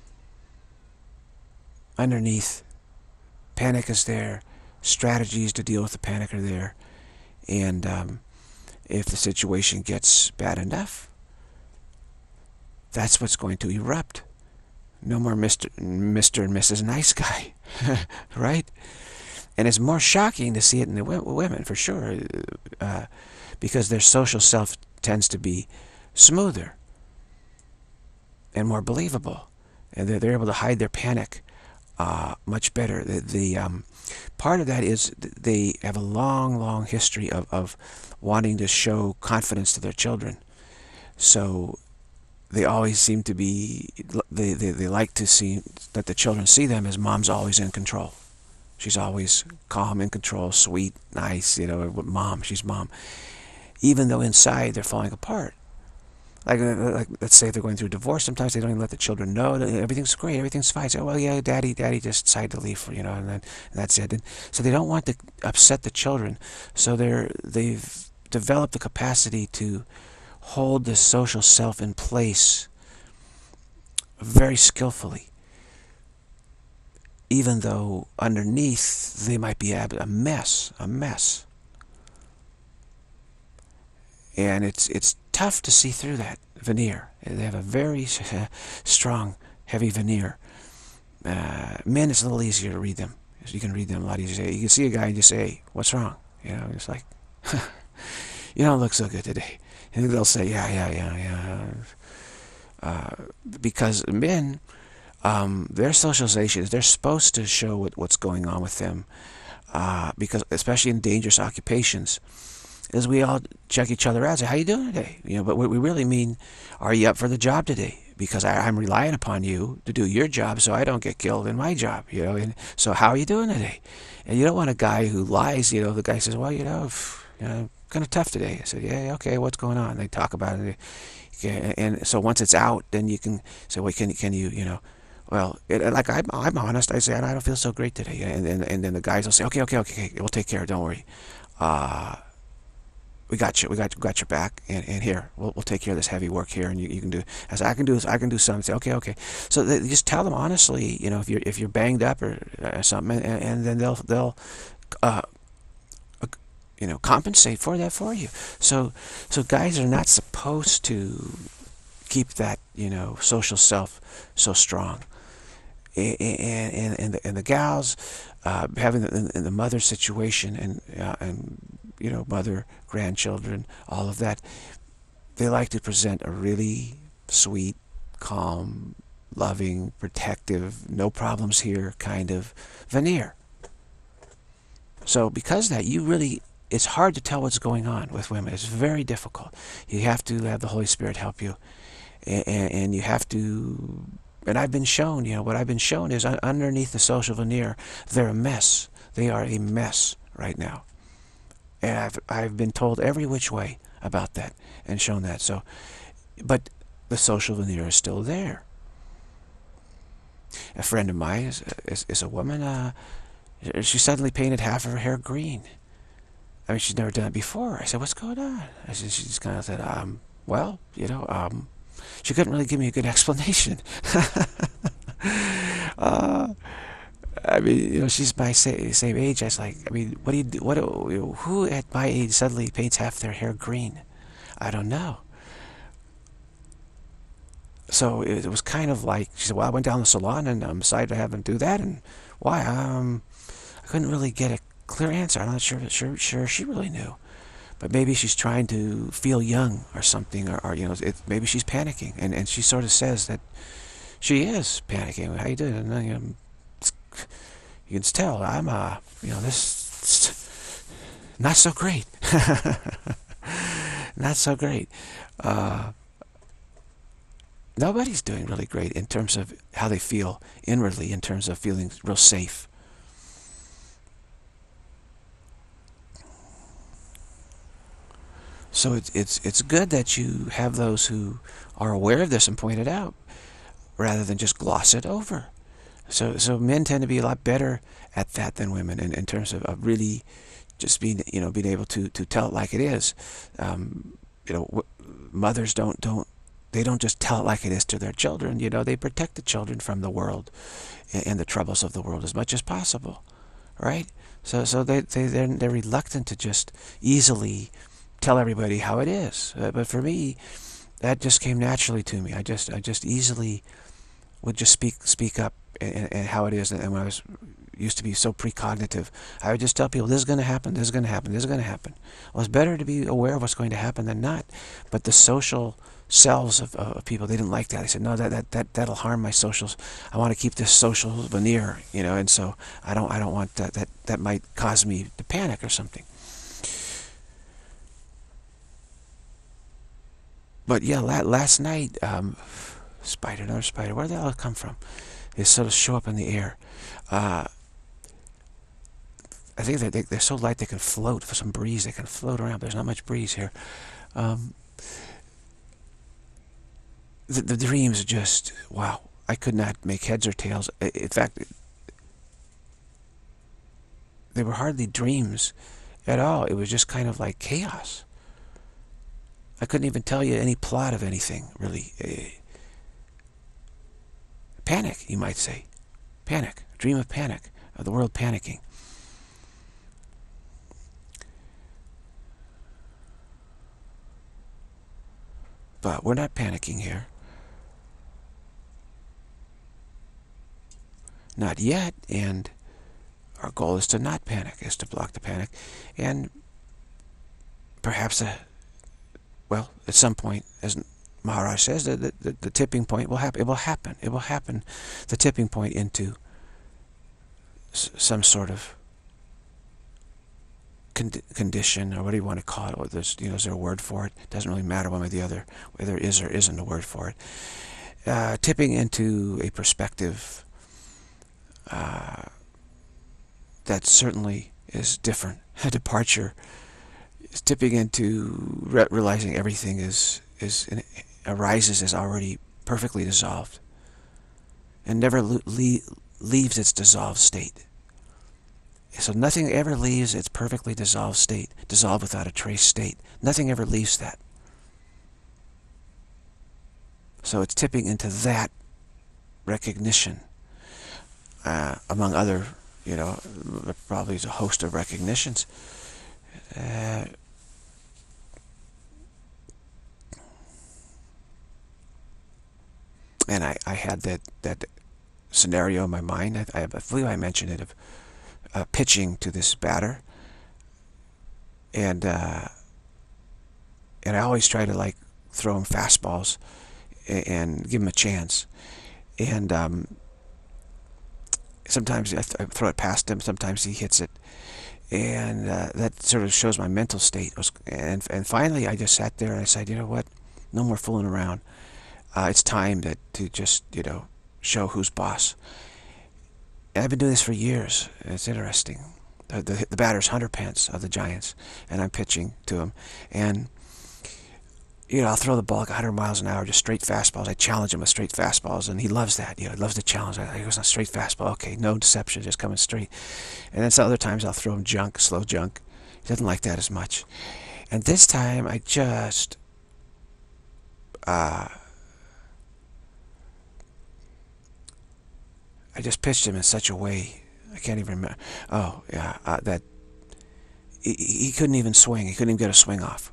Underneath, panic is there. Strategies to deal with the panic are there. And if the situation gets bad enough, that's what's going to erupt. No more Mr. and Mrs. Nice Guy, right? And it's more shocking to see it in the women, for sure, because their social self tends to be smoother and more believable, and they're able to hide their panic much better. The part of that is they have a long history of wanting to show confidence to their children. So they always seem to be, they like to see that the children see them as mom's always in control. She's always calm, in control, sweet, nice, mom, she's mom. Even though inside they're falling apart. Like let's say if they're going through a divorce, sometimes they don't even let the children know that everything's great, everything's fine. So, well, yeah, daddy just decided to leave, and that's it. And so they don't want to upset the children. So they've developed the capacity to hold this social self in place very skillfully, even though underneath they might be a mess. And it's tough to see through that veneer. They have a very strong, heavy veneer. Men, it's a little easier to read them. You can read them a lot easier. You can see a guy and just say, hey, what's wrong? It's like, you don't look so good today. And they'll say, yeah. Because men, their socialization is they're supposed to show what's going on with them, because especially in dangerous occupations, is we all check each other out and say, how you doing today? But what we really mean, are you up for the job today? Because I'm relying upon you to do your job so I don't get killed in my job, and so how are you doing today? And you don't want a guy who lies, the guy says, well, kind of tough today. I said, yeah, okay, what's going on? They talk about it. And so once it's out, then you can say, well, can you, well, like I'm honest. I say, I don't feel so great today. And then the guys will say, okay, we'll take care. Don't worry. We got you. We got your back. And here, we'll take care of this heavy work here. And you can do. As I can do something. Say, okay. So they just tell them honestly. If you're banged up or something, and then they'll compensate for that for you. So guys are not supposed to keep that, social self so strong. And the gals, having the mother situation and mother, grandchildren, all of that, they like to present a really sweet, calm, loving, protective, no problems here kind of veneer. So because of that, it's hard to tell what's going on with women. It's very difficult. You have to have the Holy Spirit help you. And you have to, and I've been shown, what I've been shown is underneath the social veneer, they're a mess. They are a mess right now. And I've been told every which way about that and shown that. So, but the social veneer is still there. A friend of mine is a woman, she suddenly painted half of her hair green. I mean, she's never done it before. I said, what's going on? She just kind of said, well, she couldn't really give me a good explanation. I mean, she's my same age. I was like, I mean, what do you do? Who at my age suddenly paints half their hair green? I don't know. So it was kind of like, she said, well, I went down to the salon and decided to have them do that. And why? I couldn't really get a clear answer. I'm not sure she really knew. But maybe she's trying to feel young or something, or maybe she's panicking, and she sort of says that she is panicking. How you doing? And you can tell I'm this not so great, not so great. Nobody's doing really great in terms of how they feel inwardly, in terms of feeling real safe. So it's good that you have those who are aware of this and point it out, rather than just gloss it over. So men tend to be a lot better at that than women in terms of really just being being able to tell it like it is. Mothers don't just tell it like it is to their children. They protect the children from the world and the troubles of the world as much as possible, right? So they're reluctant to just easily tell everybody how it is. But for me, that just came naturally to me. I just easily would just speak up and how it is. And when I was used to be so precognitive, I would just tell people, this is going to happen, this is going to happen, this is going to happen. Well, it's better to be aware of what's going to happen than not. But the social selves of people, they didn't like that. They said, no, that'll harm my socials. I want to keep this social veneer, and so I don't want that might cause me to panic or something. But yeah, last night, another spider, where the hell did it come from? They sort of show up in the air. I think they're so light they can float. For some breeze, they can float around. There's not much breeze here. The dreams are just, wow. I could not make heads or tails. In fact, they were hardly dreams at all. It was just kind of like chaos. I couldn't even tell you any plot of anything, really. Panic, you might say. Panic. A dream of panic. Of the world panicking. But we're not panicking here. Not yet, and our goal is to not panic, is to block the panic. And perhaps, well, at some point, as Maharaj says, the tipping point will happen. It will happen. It will happen. The tipping point into some sort of condition, or what do you want to call it? Or is there a word for it? It doesn't really matter one way or the other, whether there is or isn't a word for it. Tipping into a perspective that certainly is different. A departure is tipping into realizing everything arises as already perfectly dissolved and never leaves its dissolved state. So nothing ever leaves its perfectly dissolved state, dissolved without a trace state. Nothing ever leaves that. So it's tipping into that recognition, among other, probably a host of recognitions. And I had that scenario in my mind. I believe I mentioned it, of pitching to this batter, and I always try to throw him fastballs and give him a chance. And sometimes I throw it past him, sometimes he hits it, and that sort of shows my mental state. And finally I just sat there and I said, you know what, no more fooling around. It's time to just show who's boss. And I've been doing this for years. It's interesting. The batter's Hunter Pence of the Giants, and I'm pitching to him, and I'll throw the ball 100 miles an hour, just straight fastballs. I challenge him with straight fastballs, and he loves that. He loves the challenge. He goes on straight fastball. Okay, no deception, just coming straight. And then some other times I'll throw him junk, slow junk. He doesn't like that as much. And this time I just pitched him in such a way, I can't even remember. Oh, yeah, that he couldn't even swing. He couldn't even get a swing off.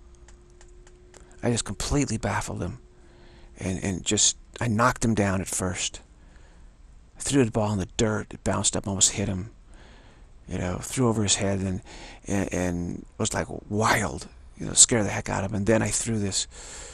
I just completely baffled him, and just, I knocked him down at first. I threw the ball in the dirt. It bounced up, almost hit him. Threw over his head, and was like wild. Scared the heck out of him. And then I threw this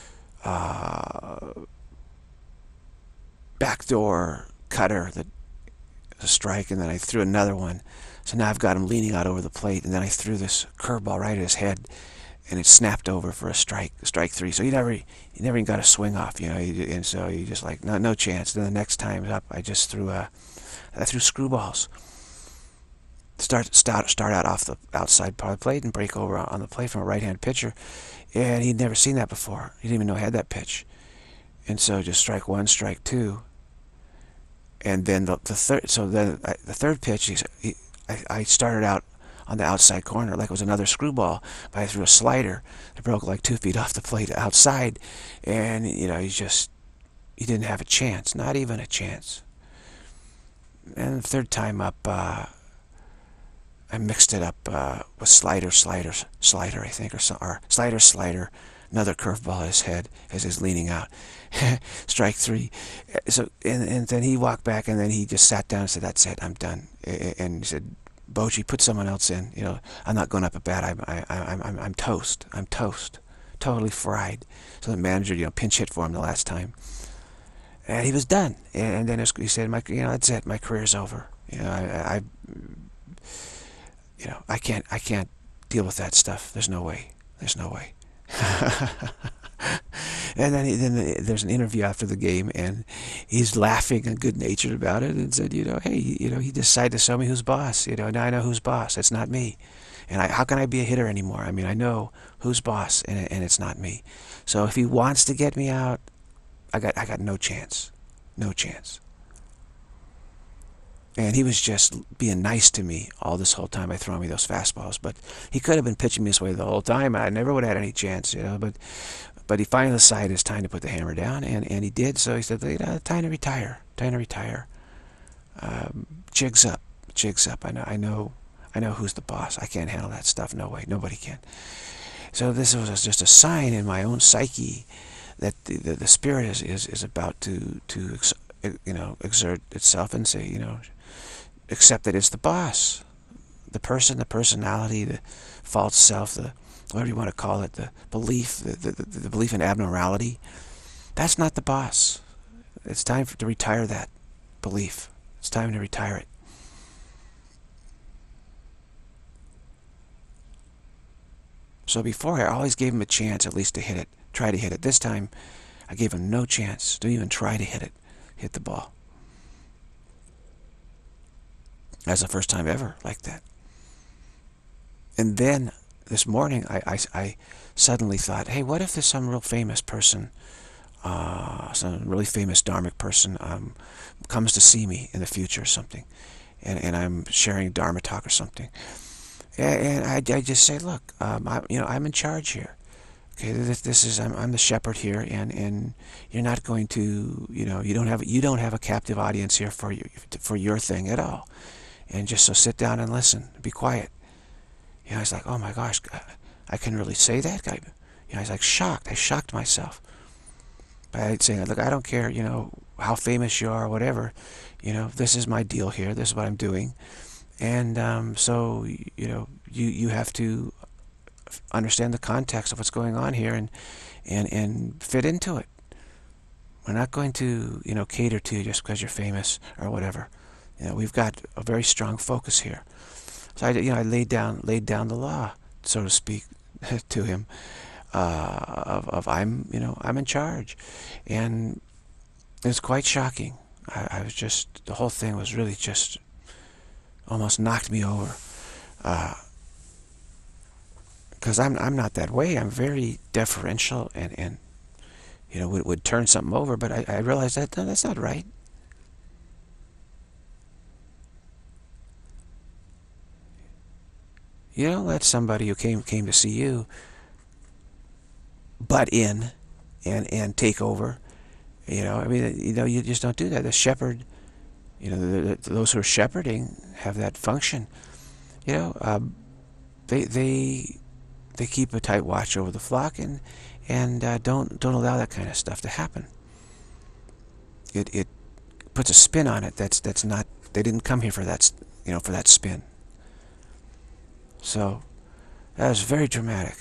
backdoor cutter, a strike, and then I threw another one. So now I've got him leaning out over the plate, and then I threw this curveball right at his head, and it snapped over for a strike 3. So he never even got a swing off, and so he just no chance. Then the next time up, I just threw screwballs start out off the outside part of the plate and break over on the plate from a right-hand pitcher, and he'd never seen that before. He didn't even know I had that pitch, and so just strike one, strike two, and then the third. So then the third pitch, I started out on the outside corner like it was another screwball, but I threw a slider that broke like 2 feet off the plate outside, and he didn't have a chance, not even a chance. And the third time up, I mixed it up with slider, I think, or slider, another curveball at his head as he's leaning out. Strike three. So and then he walked back, and then he just sat down and said, "That's it, I'm done." And he said, "Bochy, put someone else in. I'm not going up at bat. I'm toast. I'm toast, totally fried." So the manager, pinch hit for him the last time, and he was done. And then he said, "That's it. My career's over. I can't deal with that stuff. There's no way. There's no way." And then there's an interview after the game, and he's laughing and good-natured about it, and said, "Hey, he decided to show me who's boss. Now I know who's boss. It's not me. And how can I be a hitter anymore? I mean, I know who's boss, and it's not me. So if he wants to get me out, I got no chance, no chance." And he was just being nice to me all this whole time by throwing me those fastballs. But he could have been pitching me this way the whole time. I never would have had any chance, But he finally decided it's time to put the hammer down, and he did. So he said, "Time to retire. Time to retire. Jigs up. Jigs up. I know who's the boss. I can't handle that stuff. No way. Nobody can." So this was just a sign in my own psyche that the spirit is about to exert itself and say, accept that it's the boss, the person, the personality, the false self, the whatever you want to call it, the belief, the belief in abnormality. That's not the boss. It's time to retire that belief. It's time to retire it. So before, I always gave him a chance at least to hit it, try to hit it. This time, I gave him no chance. Don't even try to hit it. Hit the ball. That's the first time ever like that. And then this morning, I suddenly thought, hey, what if there's some real famous person, some really famous Dharmic person comes to see me in the future or something, and I'm sharing Dharma talk or something, and I just say, look, I'm in charge here. Okay, this is I'm the shepherd here, and you're not going to, you don't have a captive audience here for your thing at all, and just so sit down and listen, be quiet. I was like, oh my gosh, I can really say that? I was like shocked. I shocked myself by saying, look, I don't care, how famous you are or whatever. This is my deal here. This is what I'm doing. And so, you have to understand the context of what's going on here and fit into it. We're not going to, cater to you just because you're famous or whatever. We've got a very strong focus here. So I laid down the law, so to speak, to him, of I'm in charge, and it was quite shocking. I was just, the whole thing was really just almost knocked me over, because I'm not that way. I'm very deferential and would turn something over, but I realized that no, that's not right. You don't let somebody who came to see you butt in and take over. You just don't do that. The shepherd, those who are shepherding have that function. They keep a tight watch over the flock and don't allow that kind of stuff to happen. It puts a spin on it that's not. They didn't come here for that, for that spin. So that was very dramatic.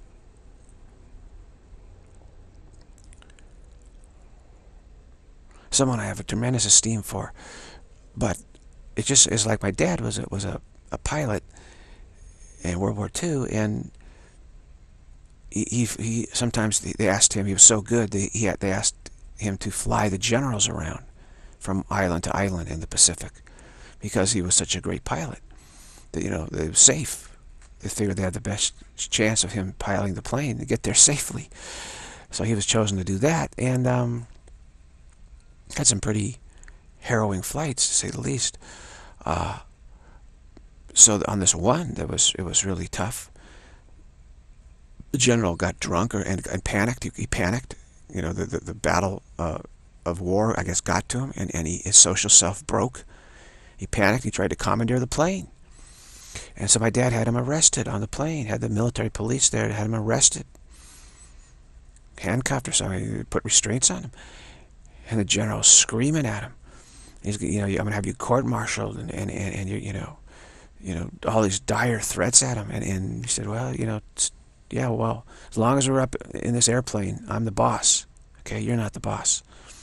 Someone I have a tremendous esteem for, but it just is like my dad was a pilot in World War II, and he sometimes they asked him, he was so good they asked him to fly the generals around from island to island in the Pacific because he was such a great pilot. they were safe. They figured they had the best chance of him piloting the plane to get there safely. So he was chosen to do that, and had some pretty harrowing flights, to say the least. So on this one, it was really tough. The general got drunk and panicked. He panicked. The battle of war, I guess, got to him, and his social self broke. He panicked. He tried to commandeer the plane. And so my dad had him arrested on the plane, had the military police there, had him arrested, handcuffed or something, put restraints on him. And the general was screaming at him. He's, I'm going to have you court-martialed, and you all these dire threats at him. And he said, well, yeah, well, as long as we're up in this airplane, I'm the boss. Okay, you're not the boss.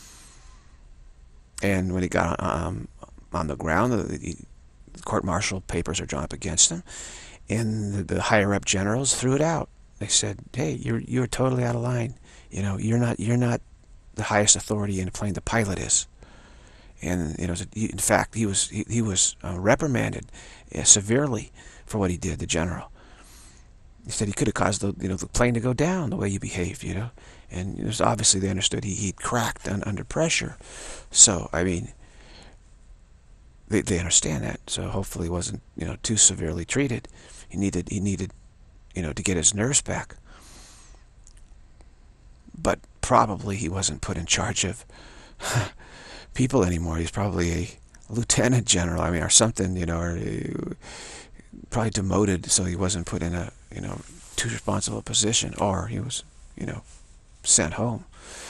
And when he got on the ground, the court-martial papers are drawn up against him, and the higher-up generals threw it out. They said, "Hey, you're totally out of line. You're not the highest authority in the plane. The pilot is." And in fact, he was reprimanded severely for what he did. The general. He said he could have caused the plane to go down the way you behaved. And it was obviously they understood he'd cracked under pressure. So I mean, they understand that. So hopefully he wasn't too severely treated. He needed to get his nerves back. But probably he wasn't put in charge of people anymore. He's probably a lieutenant general, or something, or probably demoted, so he wasn't put in a too responsible position, or he was sent home.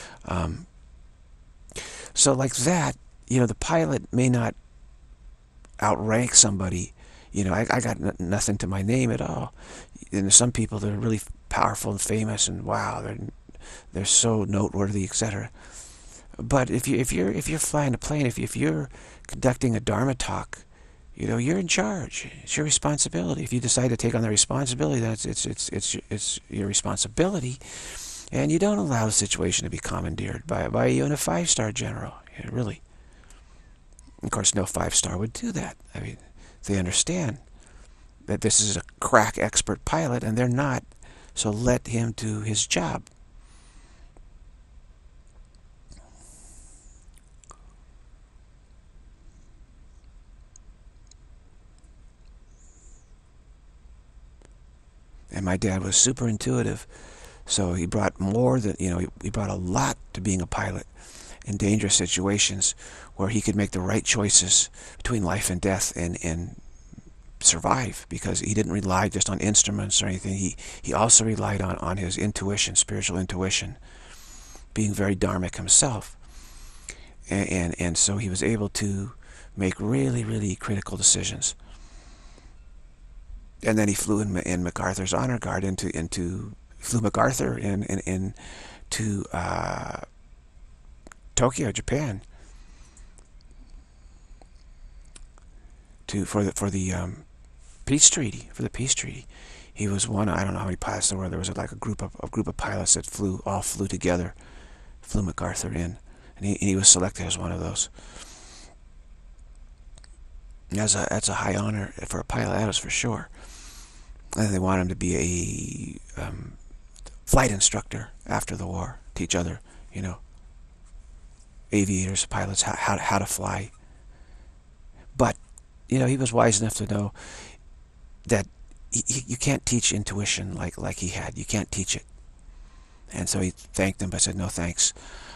So like that, the pilot may not outrank somebody. I got nothing to my name at all. And there's some people that are really powerful and famous, and wow, they're so noteworthy, etc. But if you're flying a plane, if you're conducting a Dharma talk, you're in charge. It's your responsibility. If you decide to take on the responsibility, then it's your responsibility, and you don't allow the situation to be commandeered by you and a 5-star general. Really. Of course, no 5-star would do that. They understand that this is a crack expert pilot, and they're not. So let him do his job. And my dad was super intuitive, so he brought more than, he brought a lot to being a pilot in dangerous situations where he could make the right choices between life and death and survive, because he didn't rely just on instruments or anything. He also relied on his intuition, spiritual intuition, being very Dharmic himself. And so he was able to make really, really critical decisions. And then he flew in MacArthur's honor guard flew MacArthur into Tokyo, Japan, for the peace treaty. For the peace treaty, he was one. I don't know how many pilots there were. There was like a group of pilots that all flew together, flew MacArthur in, and he was selected as one of those. And that's a high honor for a pilot. That was for sure. And they want him to be a flight instructor after the war, teach other, aviators, pilots how to fly. But he was wise enough to know that you can't teach intuition like he had. You can't teach it. And so he thanked them, but said no thanks.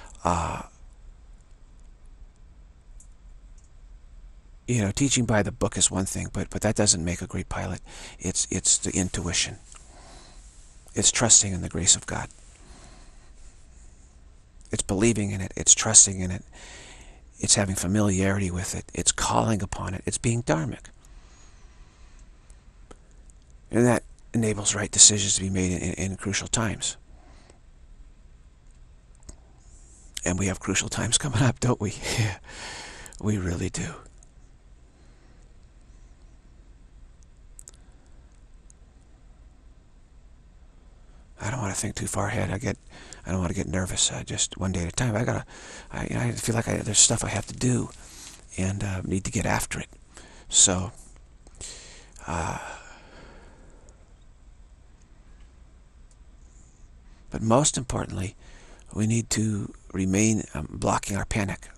Teaching by the book is one thing, but that doesn't make a great pilot. It's the intuition. It's trusting in the grace of God. It's believing in it. It's trusting in it. It's having familiarity with it. It's calling upon it. It's being Dharmic. And that enables right decisions to be made in crucial times. And we have crucial times coming up, don't we? Yeah, we really do. I don't want to think too far ahead. I don't want to get nervous. Just one day at a time. I feel like there's stuff I have to do, and need to get after it. So But most importantly, we need to remain blocking our panic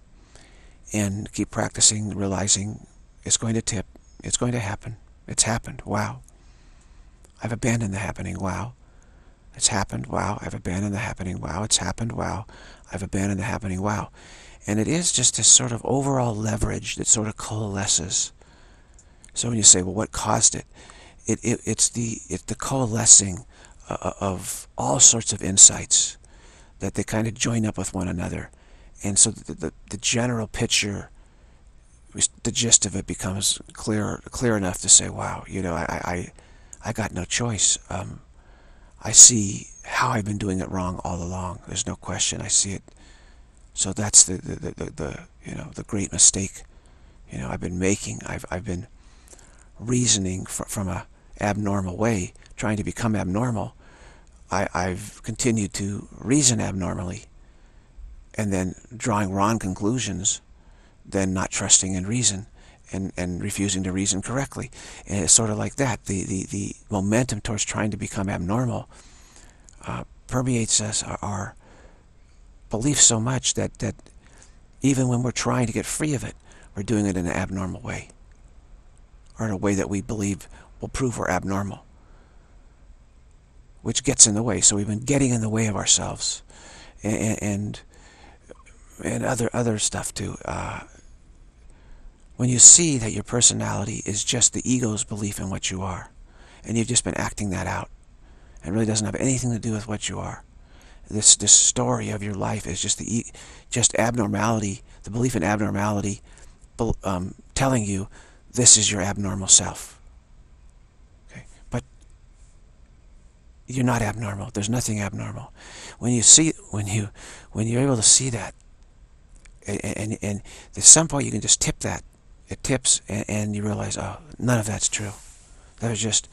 and keep practicing, realizing it's going to tip, it's going to happen, it's happened, wow. I've abandoned the happening, wow. It's happened, wow. I've abandoned the happening, wow. It's happened, wow. I've abandoned the happening, wow. And it is just this sort of overall leverage that sort of coalesces. So when you say, well, what caused it? It's the coalescing of all sorts of insights that they kind of join up with one another. And so the general picture, the gist of it becomes clear enough to say, wow, you know, I got no choice. I see how I've been doing it wrong all along. There's no question. I see it. So that's the you know, the great mistake, you know, I've been making. I've been reasoning from a abnormal way, trying to become abnormal. I've continued to reason abnormally, and then drawing wrong conclusions, then not trusting in reason, and refusing to reason correctly. And it's sort of like that. The momentum towards trying to become abnormal permeates us, our belief so much that even when we're trying to get free of it, we're doing it in an abnormal way, or in a way that we believe will prove we're abnormal, which gets in the way. So we've been getting in the way of ourselves, and other stuff too. When you see that your personality is just the ego's belief in what you are, and you've just been acting that out, and really doesn't have anything to do with what you are. This story of your life is just abnormality, the belief in abnormality, telling you this is your abnormal self. Okay, but you're not abnormal. There's nothing abnormal. When you're able to see that, and at some point you can just tip that. It tips, and you realize, oh, none of that's true. That was just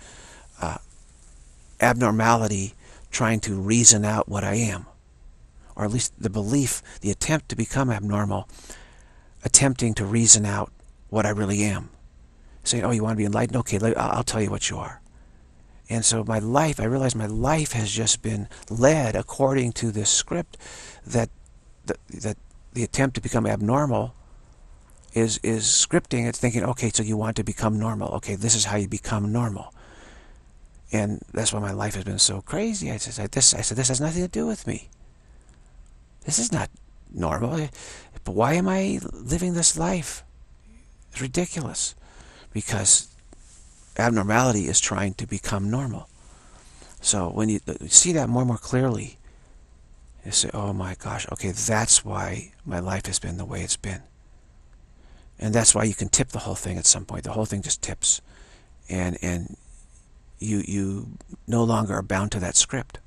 abnormality trying to reason out what I am. Or at least the belief, the attempt to become abnormal, attempting to reason out what I really am. Saying, oh, you want to be enlightened? Okay, I'll tell you what you are. And so my life, I realize my life has just been led according to this script that the attempt to become abnormal is scripting. It's thinking, okay, so you want to become normal. Okay, this is how you become normal. And that's why my life has been so crazy. I said, this has nothing to do with me. This is not normal. But why am I living this life? It's ridiculous. Because abnormality is trying to become normal. So when you see that more and more clearly, you say, oh my gosh, okay, that's why my life has been the way it's been. And that's why you can tip the whole thing at some point. The whole thing just tips. And you no longer are bound to that script.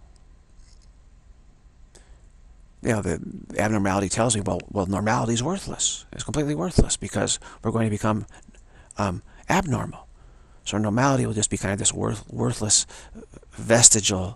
You know, the abnormality tells me, well, normality is worthless. It's completely worthless because we're going to become abnormal. So normality will just be kind of this worthless vestigial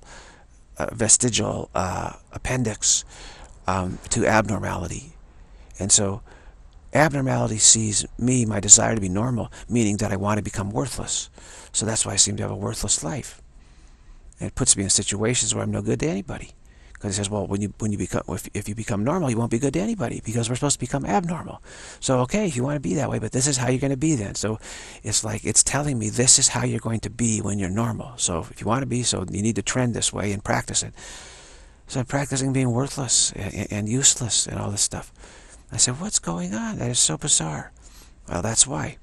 appendix to abnormality. And so abnormality sees me, my desire to be normal, meaning that I want to become worthless. So that's why I seem to have a worthless life. And it puts me in situations where I'm no good to anybody. Because it says, well, if you become normal, you won't be good to anybody because we're supposed to become abnormal. So okay, if you want to be that way, but this is how you're going to be then. So it's like it's telling me this is how you're going to be when you're normal. So if you want to be, so you need to trend this way and practice it. So I'm practicing being worthless and useless and all this stuff. I said, what's going on? That is so bizarre. Well, that's why.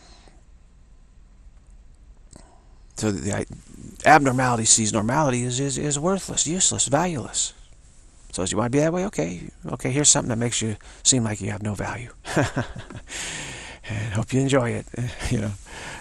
So the abnormality sees normality is worthless, useless, valueless. So as you want to be that way, okay, here's something that makes you seem like you have no value. And hope you enjoy it, you know.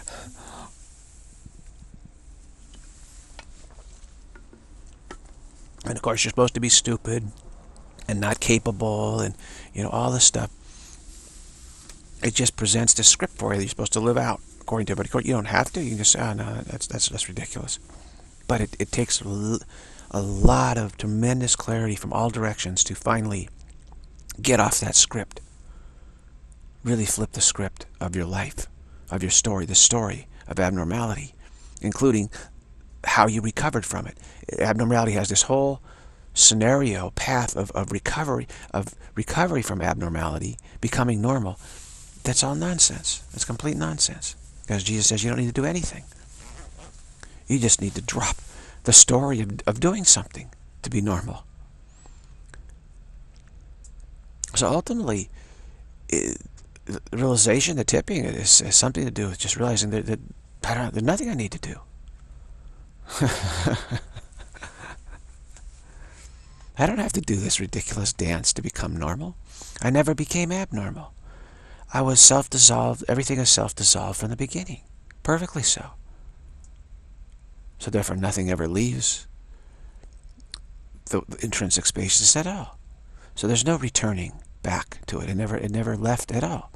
And of course you're supposed to be stupid and not capable and, you know, all this stuff. It just presents this script for you that you're supposed to live out according to everybody. You don't have to. You can just say, oh no, that's ridiculous. But it takes a lot of tremendous clarity from all directions to finally get off that script. Really flip the script of your life, of your story, the story of abnormality, including how you recovered from it. Abnormality has this whole scenario, path of recovery from abnormality, becoming normal. That's all nonsense. It's complete nonsense. Because Jesus says you don't need to do anything. You just need to drop the story of doing something to be normal. So ultimately, the realization, the tipping, has something to do with just realizing that there's nothing I need to do. I don't have to do this ridiculous dance to become normal. I never became abnormal. I was self-dissolved. Everything is self-dissolved from the beginning. Perfectly so. So therefore nothing ever leaves the intrinsic spaces at all. So there's no returning back to it. It never left at all.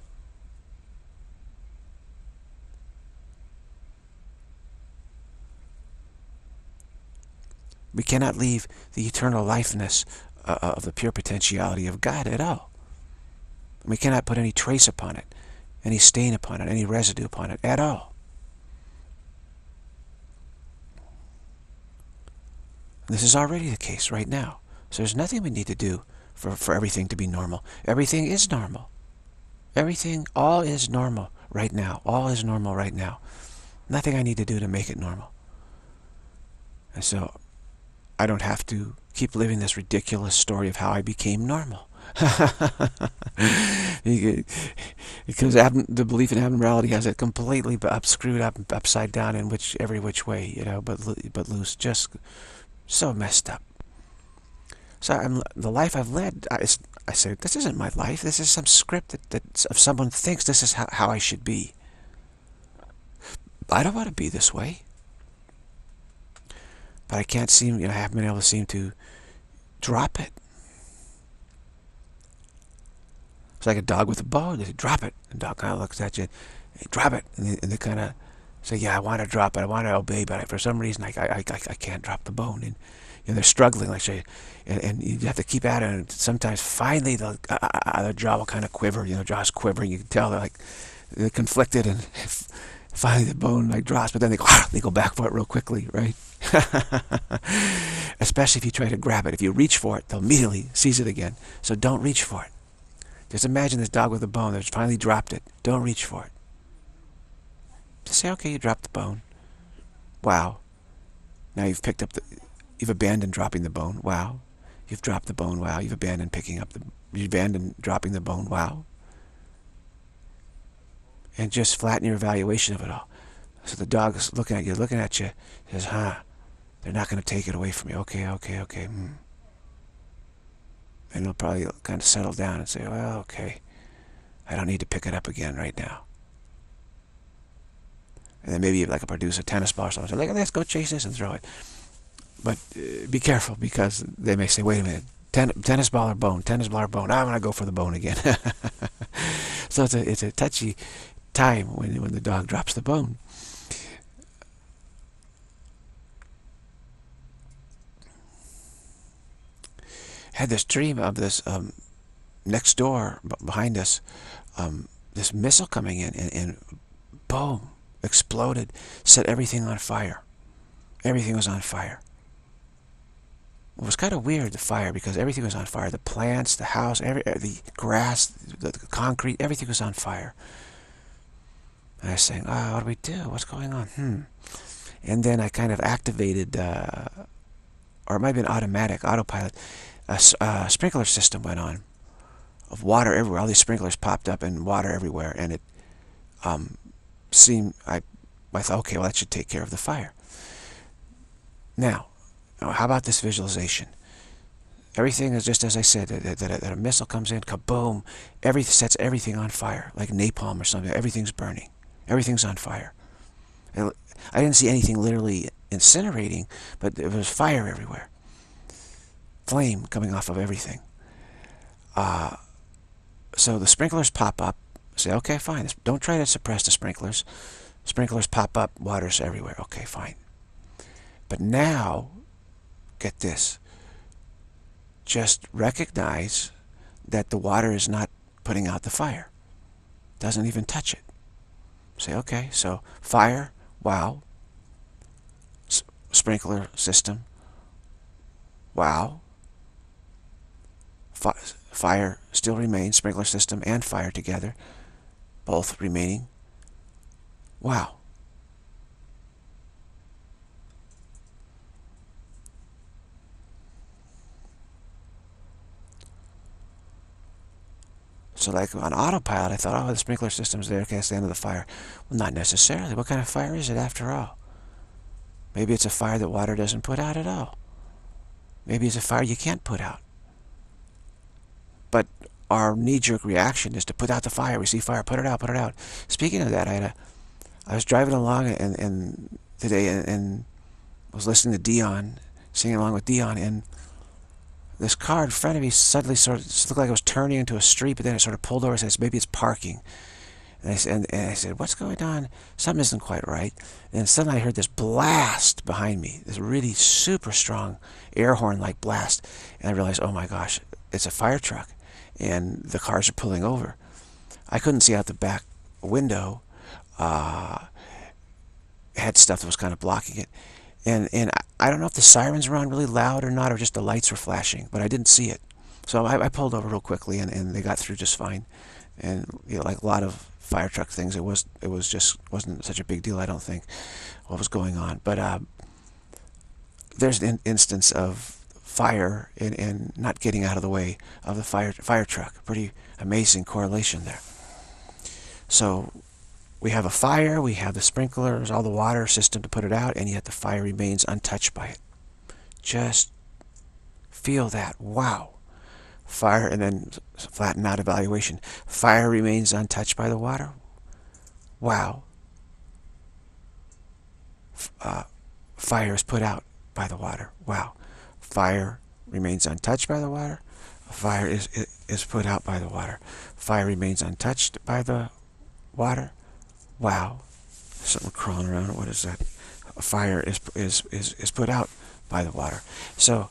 We cannot leave the eternal lifeness of the pure potentiality of God at all. We cannot put any trace upon it, any stain upon it, any residue upon it at all. This is already the case right now. So there's nothing we need to do for everything to be normal. Everything is normal. Everything, all is normal right now. All is normal right now. Nothing I need to do to make it normal. And so I don't have to keep living this ridiculous story of how I became normal. Because the belief in abnormality has it completely screwed up, upside down in every which way, but loose, just so messed up. So the life I've led, I say, this isn't my life. This is some script that if someone thinks this is how I should be. I don't want to be this way. But I can't seem, I haven't been able to drop it. It's like a dog with a bone. They say, drop it. The dog kind of looks at you. Hey, drop it. And they kind of say, yeah, I want to drop it. I want to obey, but for some reason I can't drop the bone. And they're struggling, like say, and you have to keep at it. And sometimes finally the jaw will kind of quiver. Jaw's quivering. You can tell they're conflicted, and finally the bone drops. But then they go back for it real quickly, right? Especially if you try to grab it. If you reach for it, they'll immediately seize it again. So don't reach for it. Just imagine this dog with a bone that's finally dropped it. Don't reach for it. Just say, okay, you dropped the bone. Wow. Now you've picked up you've abandoned dropping the bone. Wow. You've dropped the bone. Wow. You've abandoned you've abandoned dropping the bone. Wow. And just flatten your evaluation of it all. So the dog is looking at you, says, they're not going to take it away from me. Okay. And he'll probably kind of settle down and say, well, okay, I don't need to pick it up again right now. And then maybe produce a tennis ball or something. Say, let's go chase this and throw it. But be careful, because they may say, wait a minute, tennis ball or bone? Tennis ball or bone? I'm going to go for the bone again. So it's a touchy time when the dog drops the bone. Had this dream of this next door behind us, this missile coming in, and boom, exploded, set everything on fire. Everything was on fire. It was kind of weird, the fire, because everything was on fire. The plants, the house, the grass, the concrete, everything was on fire. And I was saying, what do we do? What's going on? And then I kind of activated, or it might have been autopilot. A sprinkler system went on of water everywhere. All these sprinklers popped up and water everywhere, and it seemed, I thought, okay, well, that should take care of the fire. Now, how about this visualization? Everything is just as I said, that a missile comes in, kaboom, sets everything on fire, like napalm or something. Everything's burning. Everything's on fire. I didn't see anything literally incinerating, but there was fire everywhere. Flame coming off of everything. So the sprinklers pop up. Say, okay, fine. Don't try to suppress the sprinklers. Sprinklers pop up. Water's everywhere. Okay, fine. But now, get this. Just recognize that the water is not putting out the fire. Doesn't even touch it. Say, okay, so fire, wow. Sprinkler system, wow. Fire still remains, sprinkler system and fire together, both remaining, wow. So like on autopilot, I thought, oh, the sprinkler system's there, okay, that's the end of the fire. Well, not necessarily. What kind of fire is it after all? Maybe it's a fire that water doesn't put out at all. Maybe it's a fire you can't put out. But our knee-jerk reaction is to put out the fire. We see fire, put it out, put it out. Speaking of that, I was driving along and today and was listening to Dion, singing along with Dion, and this car in front of me suddenly sort of looked like it was turning into a street, but then it sort of pulled over and says, maybe it's parking. And I said, what's going on? Something isn't quite right. And suddenly I heard this blast behind me, this really super strong air horn-like blast. And I realized, oh my gosh, it's a fire truck. And the cars are pulling over. I couldn't see out the back window. It had stuff that was kind of blocking it. And I don't know if the sirens were on really loud or not, or just the lights were flashing, but I didn't see it. So I pulled over real quickly, and they got through just fine. And you know, like a lot of fire truck things, it wasn't such a big deal, I don't think, what was going on. But there's an instance of fire and not getting out of the way of the fire truck. Pretty amazing correlation there. So we have a fire, we have the sprinklers, all the water system to put it out, and yet the fire remains untouched by it. Just feel that. Wow. Fire, and then flatten out evaluation. Fire remains untouched by the water. Wow. Fire is put out by the water. Wow. Fire remains untouched by the water. Fire is put out by the water. Fire remains untouched by the water. Wow. Something crawling around. What is that? Fire is put out by the water. So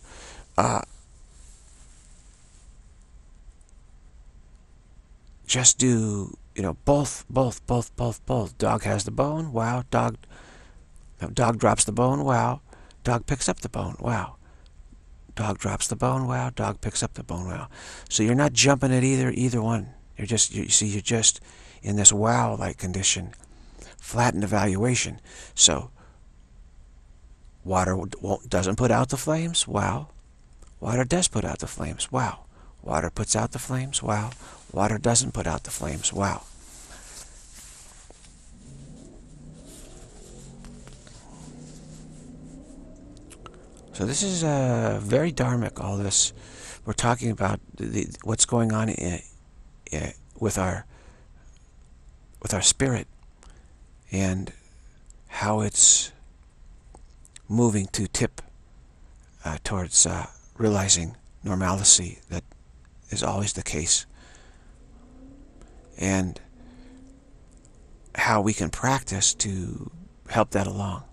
just do, you know, both. Dog has the bone. Wow. Dog drops the bone. Wow. Dog picks up the bone. Wow. Dog drops the bone. Wow. Dog picks up the bone. Wow. So you're not jumping at either one. You're just you're just in this wow-like condition. Flattened evaluation. So water doesn't put out the flames. Wow. Water does put out the flames. Wow. Water puts out the flames. Wow. Water doesn't put out the flames. Wow. So this is very dharmic, all this. We're talking about what's going on with our spirit and how it's moving to tip towards realizing normalcy that is always the case, and how we can practice to help that along.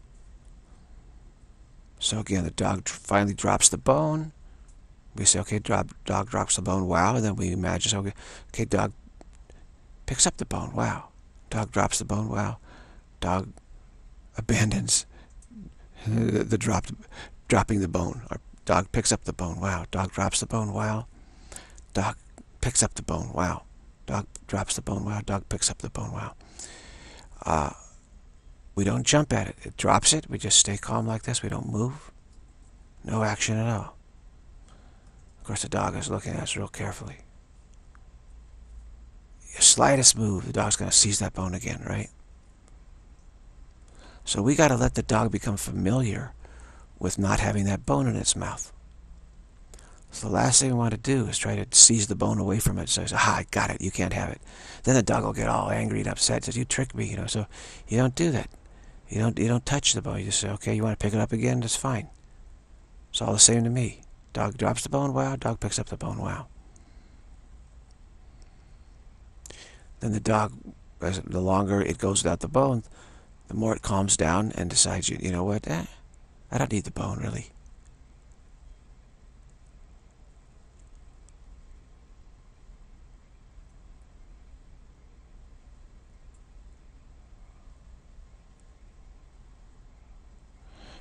So again, the dog finally drops the bone. We say, okay, dog drops the bone, wow. And then we imagine, okay, dog picks up the bone, wow. Dog drops the bone, wow. Dog abandons the dropping the bone. Or dog picks up the bone, wow. Dog drops the bone, wow. Dog picks up the bone, wow. Dog drops the bone, wow. Dog picks up the bone, wow. We don't jump at it. It drops it. We just stay calm like this. We don't move. No action at all. Of course, the dog is looking at us real carefully. The slightest move, the dog's going to seize that bone again, right? So we got to let the dog become familiar with not having that bone in its mouth. So the last thing we want to do is try to seize the bone away from it. So I got it. You can't have it. Then the dog will get all angry and upset. Says, you tricked me, you know. So you don't do that. You don't touch the bone. You just say, okay, you want to pick it up again? That's fine. It's all the same to me. Dog drops the bone, wow. Dog picks up the bone, wow. Then the dog, the longer it goes without the bone, the more it calms down and decides, you know what, I don't need the bone, really.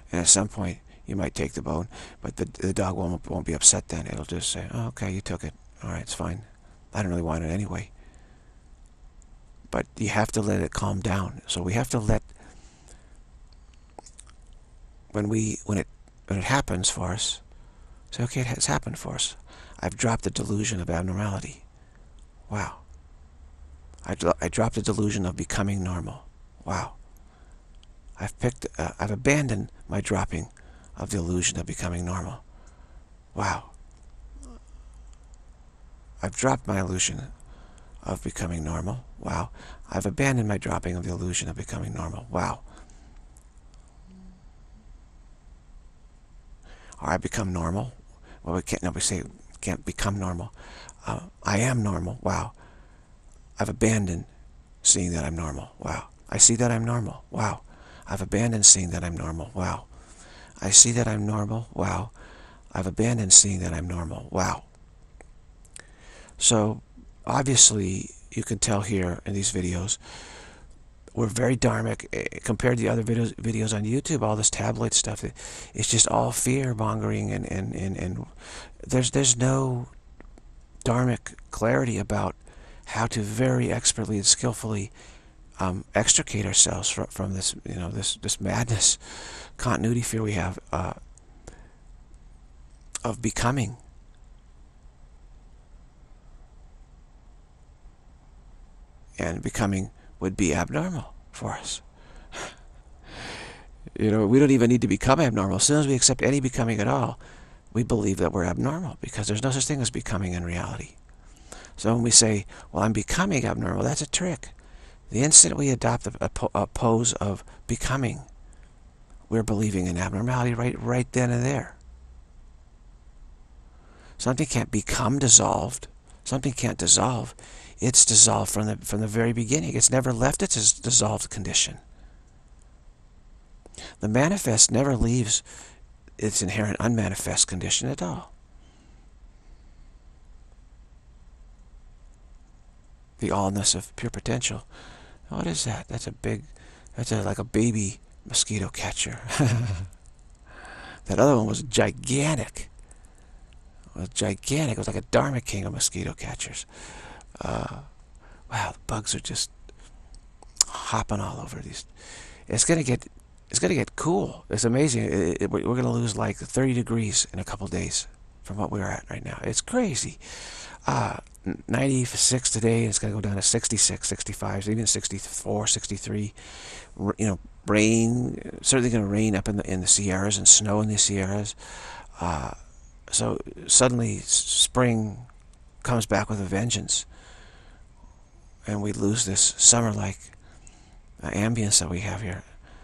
And at some point, you might take the bone, but the dog won't be upset then. It'll just say, oh, okay, you took it. All right, it's fine. I don't really want it anyway. But you have to let it calm down. So we have to let, when it happens for us, say, okay, it has happened for us. I've dropped the delusion of abnormality. Wow. I dropped the delusion of becoming normal. Wow. I've abandoned my dropping of the illusion of becoming normal. Wow. I've dropped my illusion of becoming normal. Wow. I've abandoned my dropping of the illusion of becoming normal. Wow. Or I become normal. Well, we say can't become normal. I am normal. Wow. I've abandoned seeing that I'm normal. Wow. I see that I'm normal. Wow. I've abandoned seeing that I'm normal. Wow. I see that I'm normal. Wow. I've abandoned seeing that I'm normal. Wow. So, obviously, you can tell here in these videos, we're very dharmic compared to the other videos on YouTube. All this tabloid stuff, it's just all fear-mongering, and there's no dharmic clarity about how to very expertly and skillfully extricate ourselves from this, this madness, continuity fear we have of becoming. And becoming would be abnormal for us. We don't even need to become abnormal. As soon as we accept any becoming at all, we believe that we're abnormal, because there's no such thing as becoming in reality. So when we say, well, I'm becoming abnormal, that's a trick. The instant we adopt a pose of becoming, we're believing in abnormality right then and there. Something can't become dissolved. Something can't dissolve. It's dissolved from the very beginning. It's never left its dissolved condition. The manifest never leaves its inherent unmanifest condition at all. The allness of pure potential. What is that? That's like a baby mosquito catcher. That other one was gigantic. It was gigantic. It was like a Dharmic king of mosquito catchers. Wow, the bugs are just hopping all over these. It's gonna get cool. It's amazing. We're gonna lose like 30 degrees in a couple days from what we're at right now. It's crazy. 96 today. It's gonna go down to 66, 65, even 64, 63. Rain. Certainly gonna rain up in the Sierras and snow in the Sierras. So suddenly spring comes back with a vengeance, and we lose this summer-like ambience that we have here.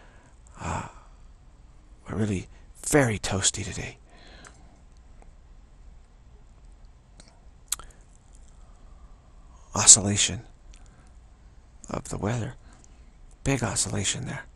We're really very toasty today. Oscillation of the weather. Big oscillation there.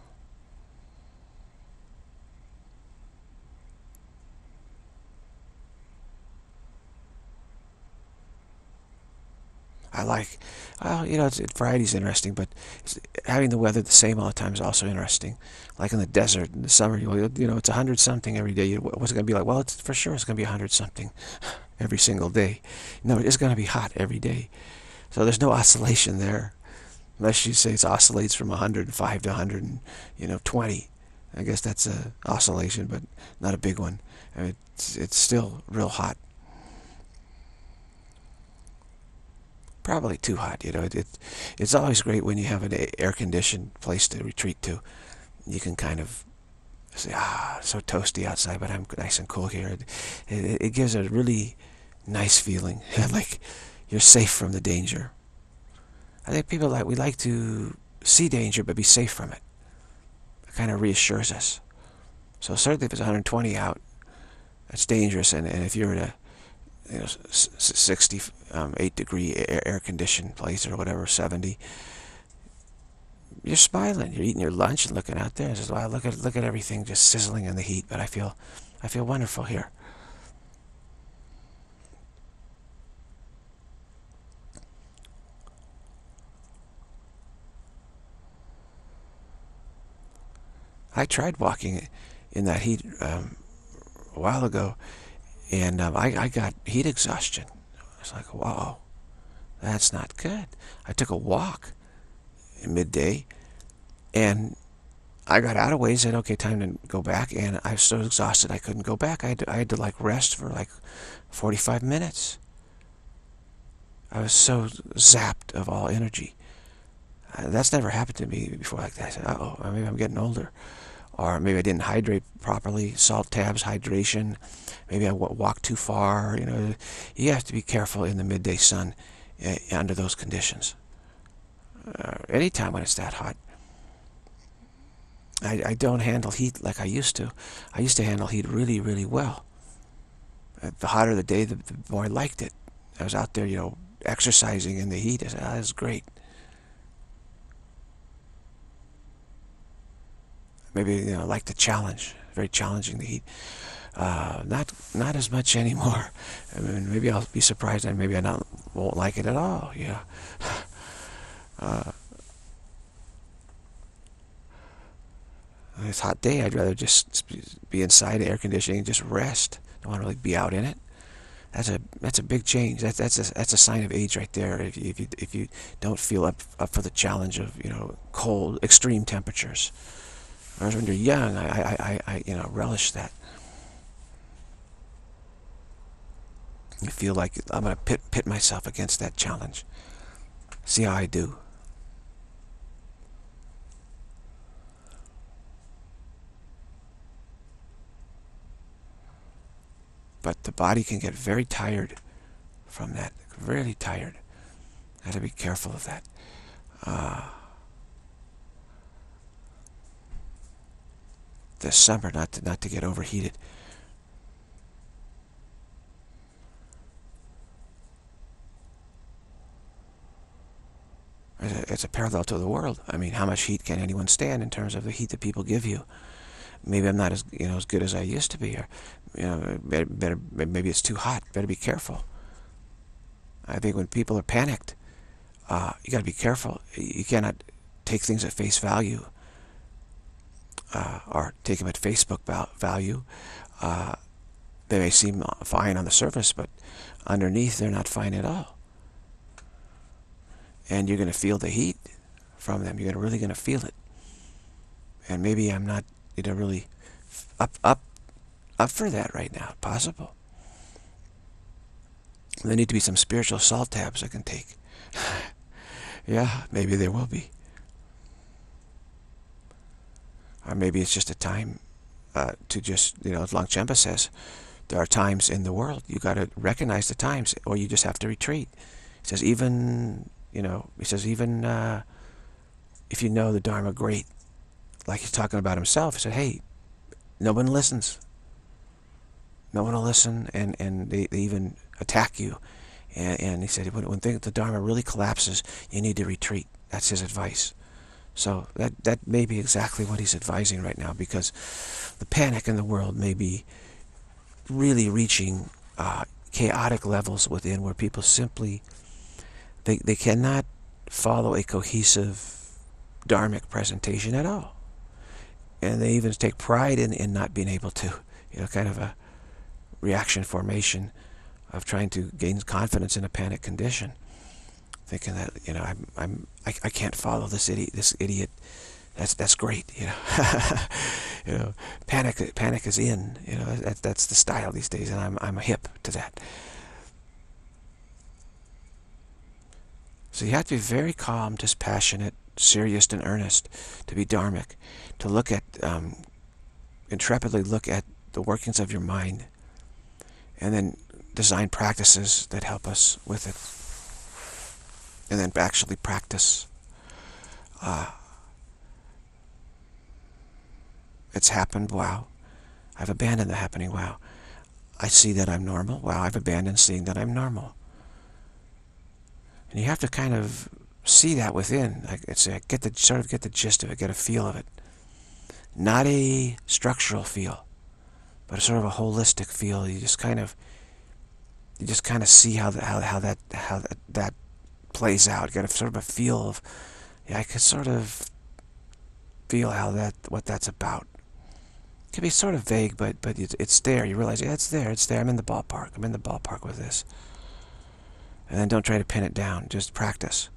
I like, variety's interesting, but having the weather the same all the time is also interesting. Like in the desert, in the summer, it's 100-something every day. What's it going to be like? Well, for sure it's going to be 100-something every single day. No, it is going to be hot every day. So there's no oscillation there, unless you say it oscillates from 105 to 120. I guess that's an oscillation, but not a big one. It's still real hot. Probably too hot, it's always great when you have an air-conditioned place to retreat to. You can kind of say, so toasty outside, but I'm nice and cool here. It gives a really nice feeling, like you're safe from the danger. I think people we like to see danger, but be safe from it. It kind of reassures us. So certainly if it's 120 out, that's dangerous, and if you're in a 68-degree air-conditioned place or whatever, 70, you're smiling. You're eating your lunch and looking out there and says, wow, look at everything just sizzling in the heat, but I feel wonderful here. I tried walking in that heat a while ago, and I got heat exhaustion. I was like, wow, that's not good. I took a walk at midday, and I got out of ways, said, okay, time to go back, and I was so exhausted I couldn't go back. I had to like rest for like 45 minutes. I was so zapped of all energy. That's never happened to me before like that. I said, uh-oh, maybe I'm getting older. Or maybe I didn't hydrate properly, salt tabs, hydration. Maybe I walked too far. You know, you have to be careful in the midday sun under those conditions. Anytime when it's that hot. I don't handle heat like I used to. I used to handle heat really, really well. The hotter the day, the more I liked it. I was out there, you know, exercising in the heat. I said, oh, that's great. Maybe, you know, like the challenge. Very challenging, the heat. Not as much anymore. I mean, maybe I'll be surprised, and maybe I won't like it at all. Yeah. This hot day, I'd rather just be inside air conditioning and just rest. Don't want to really be out in it. That's a big change. That's a sign of age right there. If you don't feel up for the challenge of, you know, cold, extreme temperatures. Whereas when you're young, I you know, relish that. You feel like I'm gonna pit myself against that challenge. See how I do. But the body can get very tired from that. Really tired. Got to be careful of that. This summer, not to get overheated. It's a parallel to the world. I mean, how much heat can anyone stand in terms of the heat that people give you? Maybe I'm not as, you know, as good as I used to be, or, you know, maybe it's too hot. Better be careful. I think when people are panicked, you got to be careful. You cannot take things at face value, or take them at Facebook value. They may seem fine on the surface, but underneath they're not fine at all. And you're going to feel the heat from them. You're really going to feel it. And maybe I'm not, you know, really up for that right now. Possible. There need to be some spiritual salt tabs I can take. Yeah, maybe there will be. Or maybe it's just a time to just, you know, as Longchenpa says, there are times in the world. You got to recognize the times, or you just have to retreat. He says even, you know, even if you know the Dharma great, like he's talking about himself, he said, hey, no one listens. No one will listen, and they even attack you. And he said, when the Dharma really collapses, you need to retreat. That's his advice. So that may be exactly what he's advising right now, because the panic in the world may be really reaching chaotic levels within, where people simply, they cannot follow a cohesive Dharmic presentation at all. And they even take pride in not being able to, you know, kind of a reaction formation of trying to gain confidence in a panic condition, thinking that, you know, I can't follow this idiot. That's great, you know. You know, panic is in, you know. That's the style these days, and I'm hip to that. So you have to be very calm, dispassionate, serious, and earnest to be Dharmic, to look at, intrepidly look at the workings of your mind, and then design practices that help us with it, and then actually practice. It's happened, wow. I've abandoned the happening, wow. I see that I'm normal, wow. I've abandoned seeing that I'm normal. And you have to kind of see that within. Like, get the gist of it, get a feel of it. Not a structural feel, but a sort of a holistic feel. You just kind of see how that plays out. Get a sort of a feel of, yeah, I can sort of feel what that's about. can be sort of vague, but it's there. You realize, yeah, it's there. It's there. I'm in the ballpark. I'm in the ballpark with this. And then don't try to pin it down. Just practice.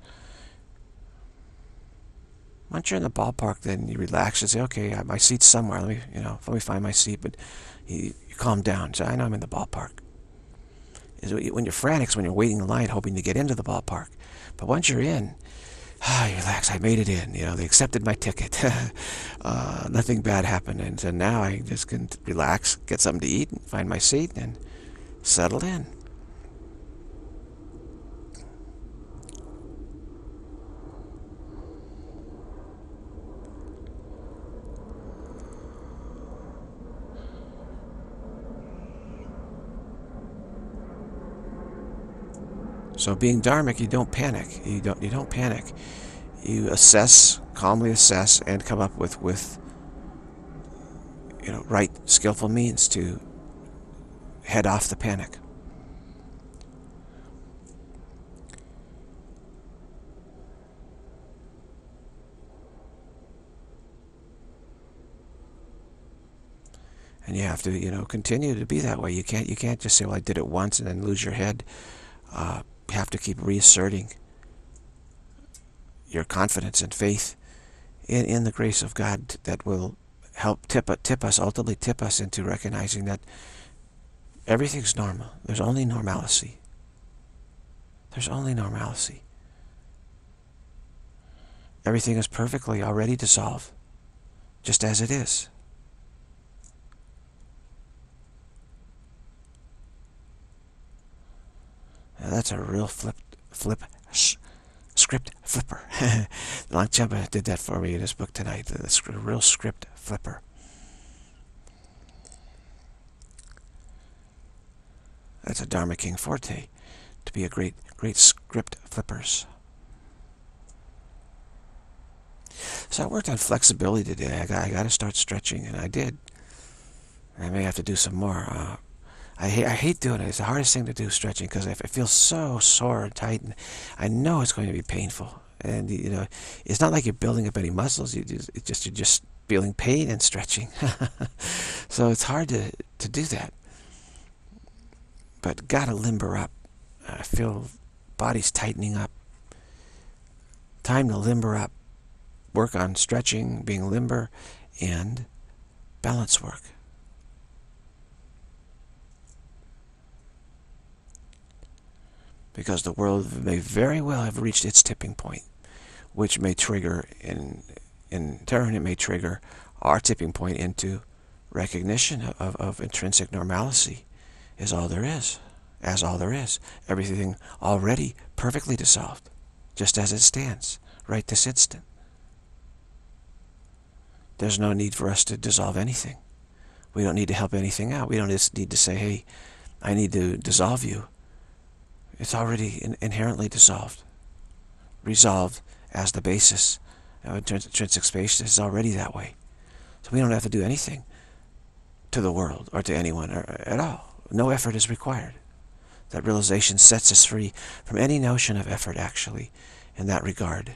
Once you're in the ballpark, then you relax and say, okay, my seat's somewhere. Let me find my seat. But you calm down. Say, I know I'm in the ballpark. When you're frantic, when you're waiting in line, hoping to get into the ballpark. But once you're in, you relax. I made it in. They accepted my ticket. Nothing bad happened. And so now I just can relax, get something to eat, and find my seat, and settle in. So being dharmic, you don't panic. You don't panic. You assess, calmly assess, and come up with right, skillful means to head off the panic. And you have to, continue to be that way. You can't just say, well, I did it once and then lose your head. You have to keep reasserting your confidence and faith in the grace of God that will help ultimately tip us into recognizing that everything's normal. There's only normalcy. There's only normalcy. Everything is perfectly already dissolved, just as it is. Now that's a real script flipper. Longchenpa did that for me in his book tonight. The real script flipper. That's a Dharma King forte, to be a great script flippers. So I worked on flexibility today. I got to start stretching, and I did. I may have to do some more. I hate doing it. It's the hardest thing to do, stretching, because I feel so sore and tight, and I know it's going to be painful. And it's not like you're building up any muscles. You're just feeling pain and stretching. So it's hard to do that. But gotta limber up. I feel body's tightening up. Time to limber up. Work on stretching, being limber, and balance work. Because the world may very well have reached its tipping point, which may trigger, in turn, it may trigger our tipping point into recognition of intrinsic normalcy is all there is, as all there is. Everything already perfectly dissolved, just as it stands, right this instant. There's no need for us to dissolve anything. We don't need to help anything out. We don't just need to say, hey, I need to dissolve you. It's already inherently dissolved. Resolved as the basis of intrinsic space is already that way. So we don't have to do anything to the world or to anyone or at all. No effort is required. That realization sets us free from any notion of effort, actually, in that regard.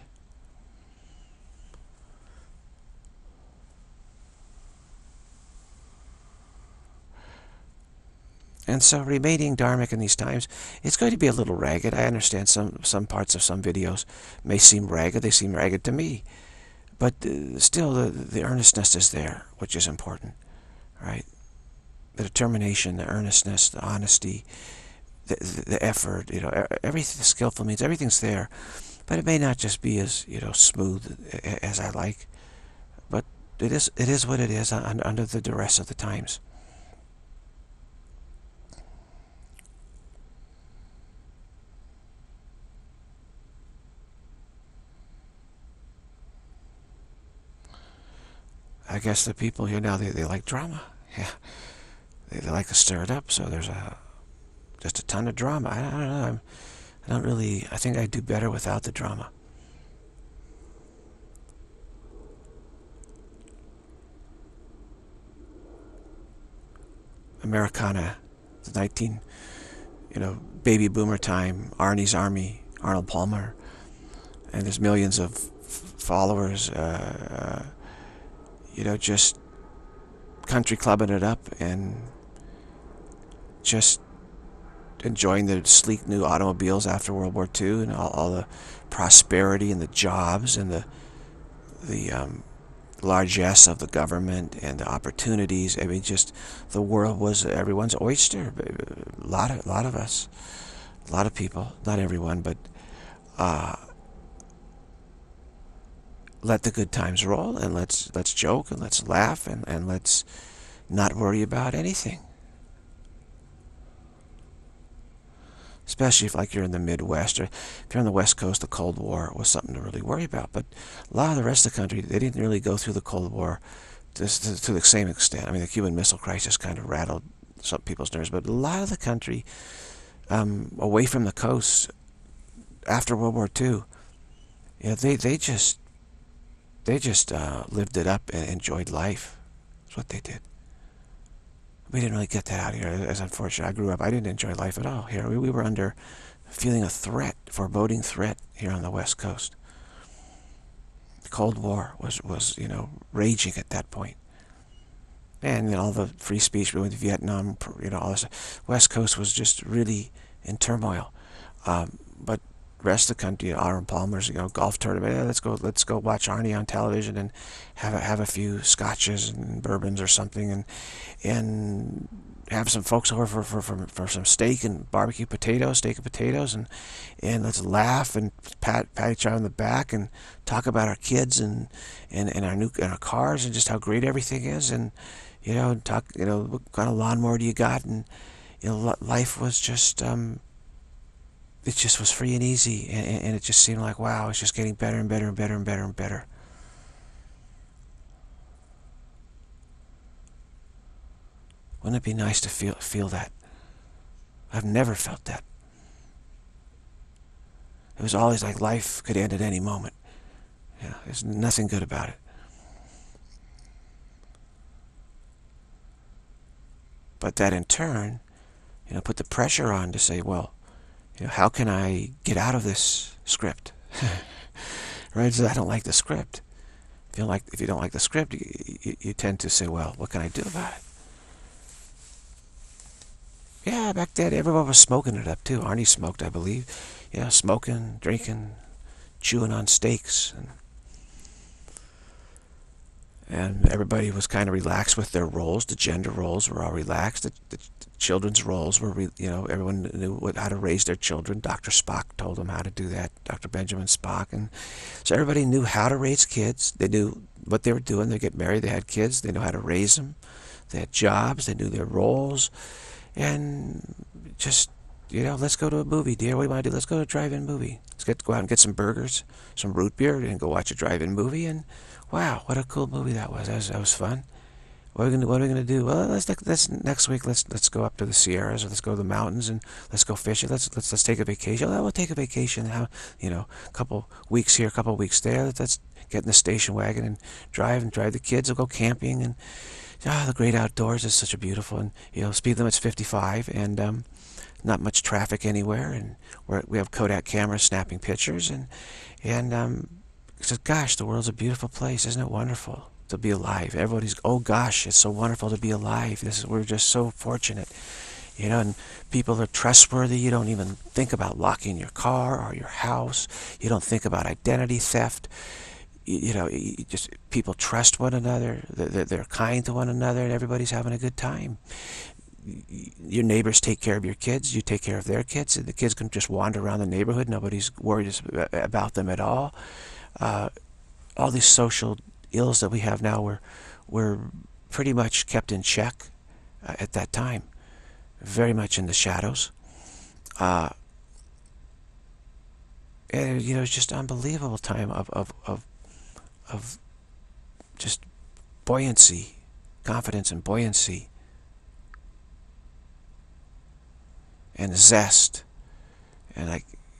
And so remaining dharmic in these times, it's going to be a little ragged. I understand some parts of some videos may seem ragged. They seem ragged to me. But still, the earnestness is there, which is important, right? The determination, the earnestness, the honesty, the effort, everything, the skillful means, everything's there. But it may not just be as, smooth as I like. But it is what it is under the duress of the times. I guess the people here now, they like drama. Yeah, they like to stir it up. So there's just a ton of drama. I don't know. I don't really. I think I do better without the drama. Americana, the baby boomer time, Arnie's Army, Arnold Palmer, and there's millions of followers. Just country clubbing it up and just enjoying the sleek new automobiles after World War II, and all the prosperity and the jobs and the largesse of the government and the opportunities. I mean, just the world was everyone's oyster. A lot of us, a lot of people, not everyone, but let the good times roll, and let's joke and let's laugh, and let's not worry about anything. Especially if, like, you're in the Midwest, or if you're on the West Coast, the Cold War was something to really worry about. But a lot of the rest of the country, they didn't really go through the Cold War to the same extent. I mean, the Cuban Missile Crisis kind of rattled some people's nerves, but a lot of the country away from the coast after World War II, they just lived it up and enjoyed life. That's what they did. We didn't really get that out here. As unfortunate, I grew up, I didn't enjoy life at all here. We were under feeling a threat, foreboding threat here on the West Coast. The Cold War was raging at that point. And all the free speech with Vietnam, all this. West Coast was just really in turmoil. But rest of the country, Arnold Palmer's golf tournament. Yeah, let's go watch Arnie on television and have a few scotches and bourbons or something, and have some folks over for some steak and barbecue potatoes, and let's laugh and pat each other on the back and talk about our kids and our cars and just how great everything is, and talk what kind of lawnmower do you got, and life was just it just was free and easy, and it just seemed like, wow, it's just getting better and better and better and better and better. Wouldn't it be nice to feel that? I've never felt that. It was always like life could end at any moment. There's nothing good about it. But that in turn, put the pressure on to say, well, how can I get out of this script? Right? So I don't like the script. If you don't like the script, you tend to say, well, what can I do about it? Yeah, back then everyone was smoking it up too. Arnie smoked, I believe. Smoking, drinking, chewing on steaks, and everybody was kind of relaxed with their roles. The gender roles were all relaxed. The children's roles were, everyone knew how to raise their children. Dr. Spock told them how to do that, Dr. Benjamin Spock. And so everybody knew how to raise kids. They knew what they were doing. They get married, they had kids, they knew how to raise them. They had jobs, they knew their roles. And just, let's go to a movie, dear. What do you want to do? Let's go to a drive-in movie. Let's go out and get some burgers, some root beer, and go watch a drive-in movie. And wow, what a cool movie that was. That was fun. What are we gonna do? Well, let's next week. Let's go up to the Sierras, or let's go to the mountains, and let's go fishing. Let's take a vacation. We'll take a vacation. Have a couple weeks here, a couple weeks there. Let's get in the station wagon and drive the kids. We'll go camping, and the great outdoors is such a beautiful, and speed limit's 55, and not much traffic anywhere, and we have Kodak cameras snapping pictures, and says, gosh, the world's a beautiful place. Isn't it wonderful to be alive? Everybody's, oh gosh, it's so wonderful to be alive. We're just so fortunate. And people are trustworthy. You don't even think about locking your car or your house. You don't think about identity theft. Just people trust one another. They're kind to one another, and everybody's having a good time. Your neighbors take care of your kids. You take care of their kids. And the kids can just wander around the neighborhood. Nobody's worried about them at all. All these social ills that we have now were pretty much kept in check at that time. Very much in the shadows. And it's just an unbelievable time of just buoyancy, confidence and buoyancy, and zest, and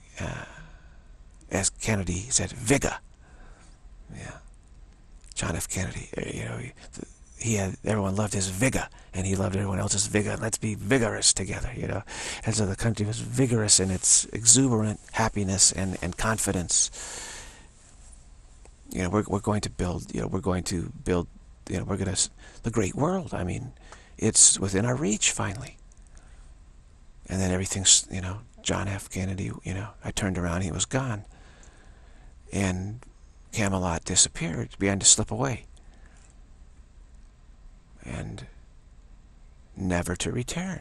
as Kennedy said, vigor. Yeah, John F. Kennedy. Everyone loved his vigor, and he loved everyone else's vigor. Let's be vigorous together, And so the country was vigorous in its exuberant happiness and confidence. We're going to build we're gonna, the great world. I mean, it's within our reach finally. And then everything's, John F. Kennedy, I turned around, he was gone. And Camelot disappeared, began to slip away. And never to return.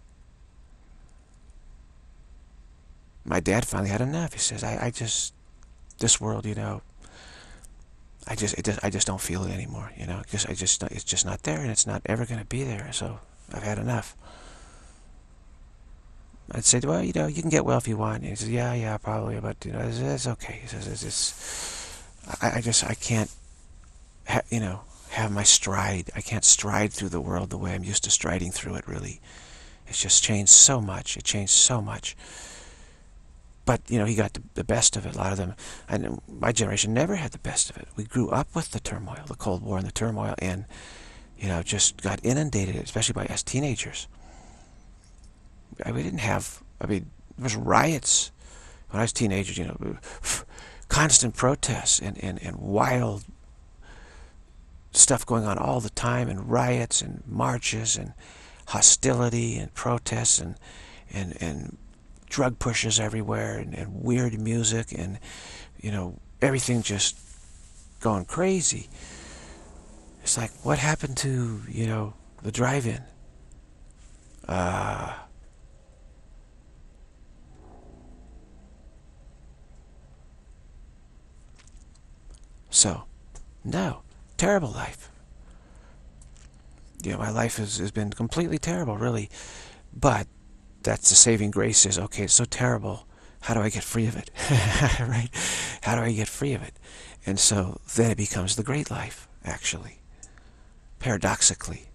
My dad finally had enough. He says, I just, this world, I just don't feel it anymore, it's just not there, and it's not ever going to be there, so I've had enough. I'd say, well, you can get well if you want. And he says, yeah, probably, but, it's okay. He says, I can't, have my stride. I can't stride through the world the way I'm used to striding through it, really. It's just changed so much. It changed so much. But, he got the best of it, a lot of them. And my generation never had the best of it. We grew up with the turmoil, the Cold War and the turmoil, and, just got inundated, especially by us teenagers. We didn't have, there was riots when I was a teenager, constant protests and wild stuff going on all the time, and riots and marches and hostility and protests and drug pushes everywhere and weird music and, everything just going crazy. It's like, what happened to, the drive-in? So, no, terrible life. My life has been completely terrible, really. But that's the saving grace is, okay, it's so terrible, how do I get free of it? Right? How do I get free of it? And so then it becomes the great life, actually. Paradoxically.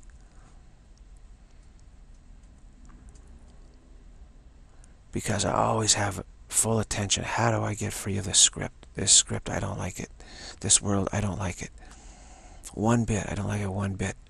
Because I always have full attention. How do I get free of this script? This script, I don't like it. This world, I don't like it. One bit, I don't like it one bit.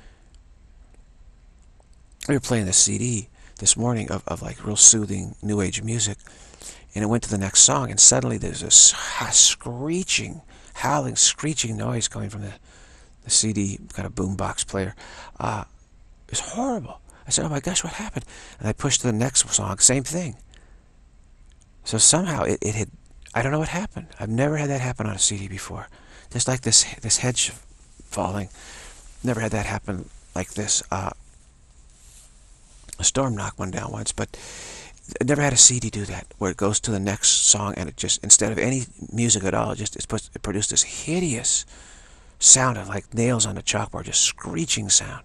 We were playing this CD this morning of like real soothing New Age music, and it went to the next song, and suddenly there's this screeching, howling, screeching noise coming from the CD kind of boombox player. It was horrible. I said, oh my gosh, what happened? And I pushed to the next song, same thing. So somehow it had, I don't know what happened. I've never had that happen on a CD before. Just like this hedge falling. Never had that happen like this. A storm knocked one down once, but I never had a CD do that, where it goes to the next song and it just, instead of any music at all, it produced this hideous sound of like nails on a chalkboard, just screeching sound.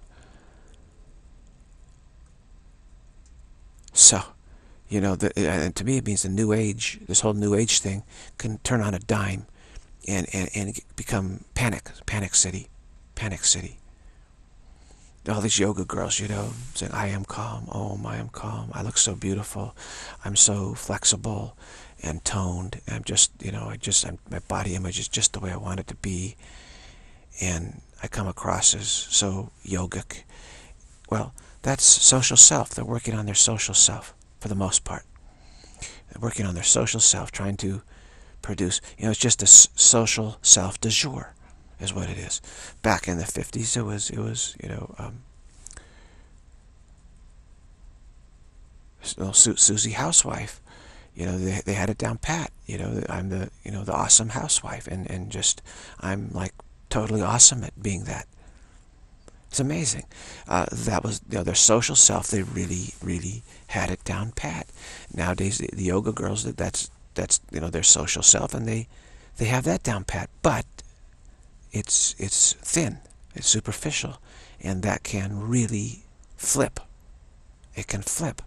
So, and to me it means the New Age, this whole New Age thing can turn on a dime and become panic city. All these yoga girls, saying, I am calm, I am calm, I look so beautiful, I'm so flexible and toned, and I'm just, my body image is just the way I want it to be, and I come across as so yogic. Well, that's social self. They're working on their social self for the most part. They're working on their social self, trying to produce, it's just a social self de jour is what it is. Back in the 50s, it was Susie Housewife. They had it down pat. I'm the awesome housewife, and just, I'm like totally awesome at being that. It's amazing. That was, their social self. They really, really had it down pat. Nowadays, the yoga girls, that's their social self, and they have that down pat. But it's thin, it's superficial, and that can really flip. It can flip.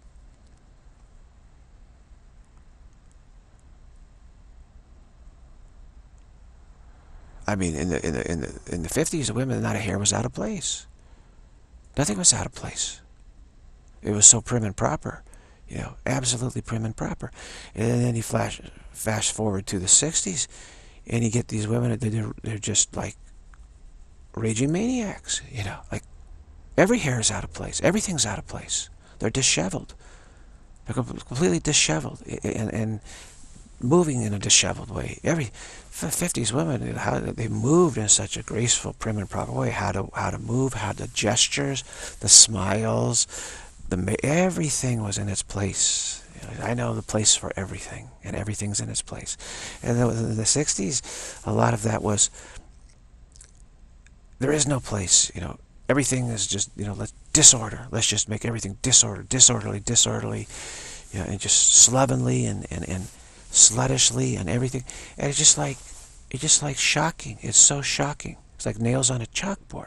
I mean, in the 50s, the women, not a hair was out of place. Nothing was out of place. It was so prim and proper, absolutely prim and proper. And then you fast forward to the 60s, and you get these women, they're just like raging maniacs, like every hair is out of place. Everything's out of place. They're disheveled. They're completely disheveled. And moving in a disheveled way. Every 50s women, how they moved in such a graceful, prim and proper way. How to move, how the gestures, the smiles, everything was in its place. I know the place for everything, and everything's in its place. And in the 60s, a lot of that was, there is no place, everything is just, let's disorder. Let's just make everything disorderly, and just slovenly and sluttishly and everything. And it's just like shocking. It's so shocking. It's like nails on a chalkboard.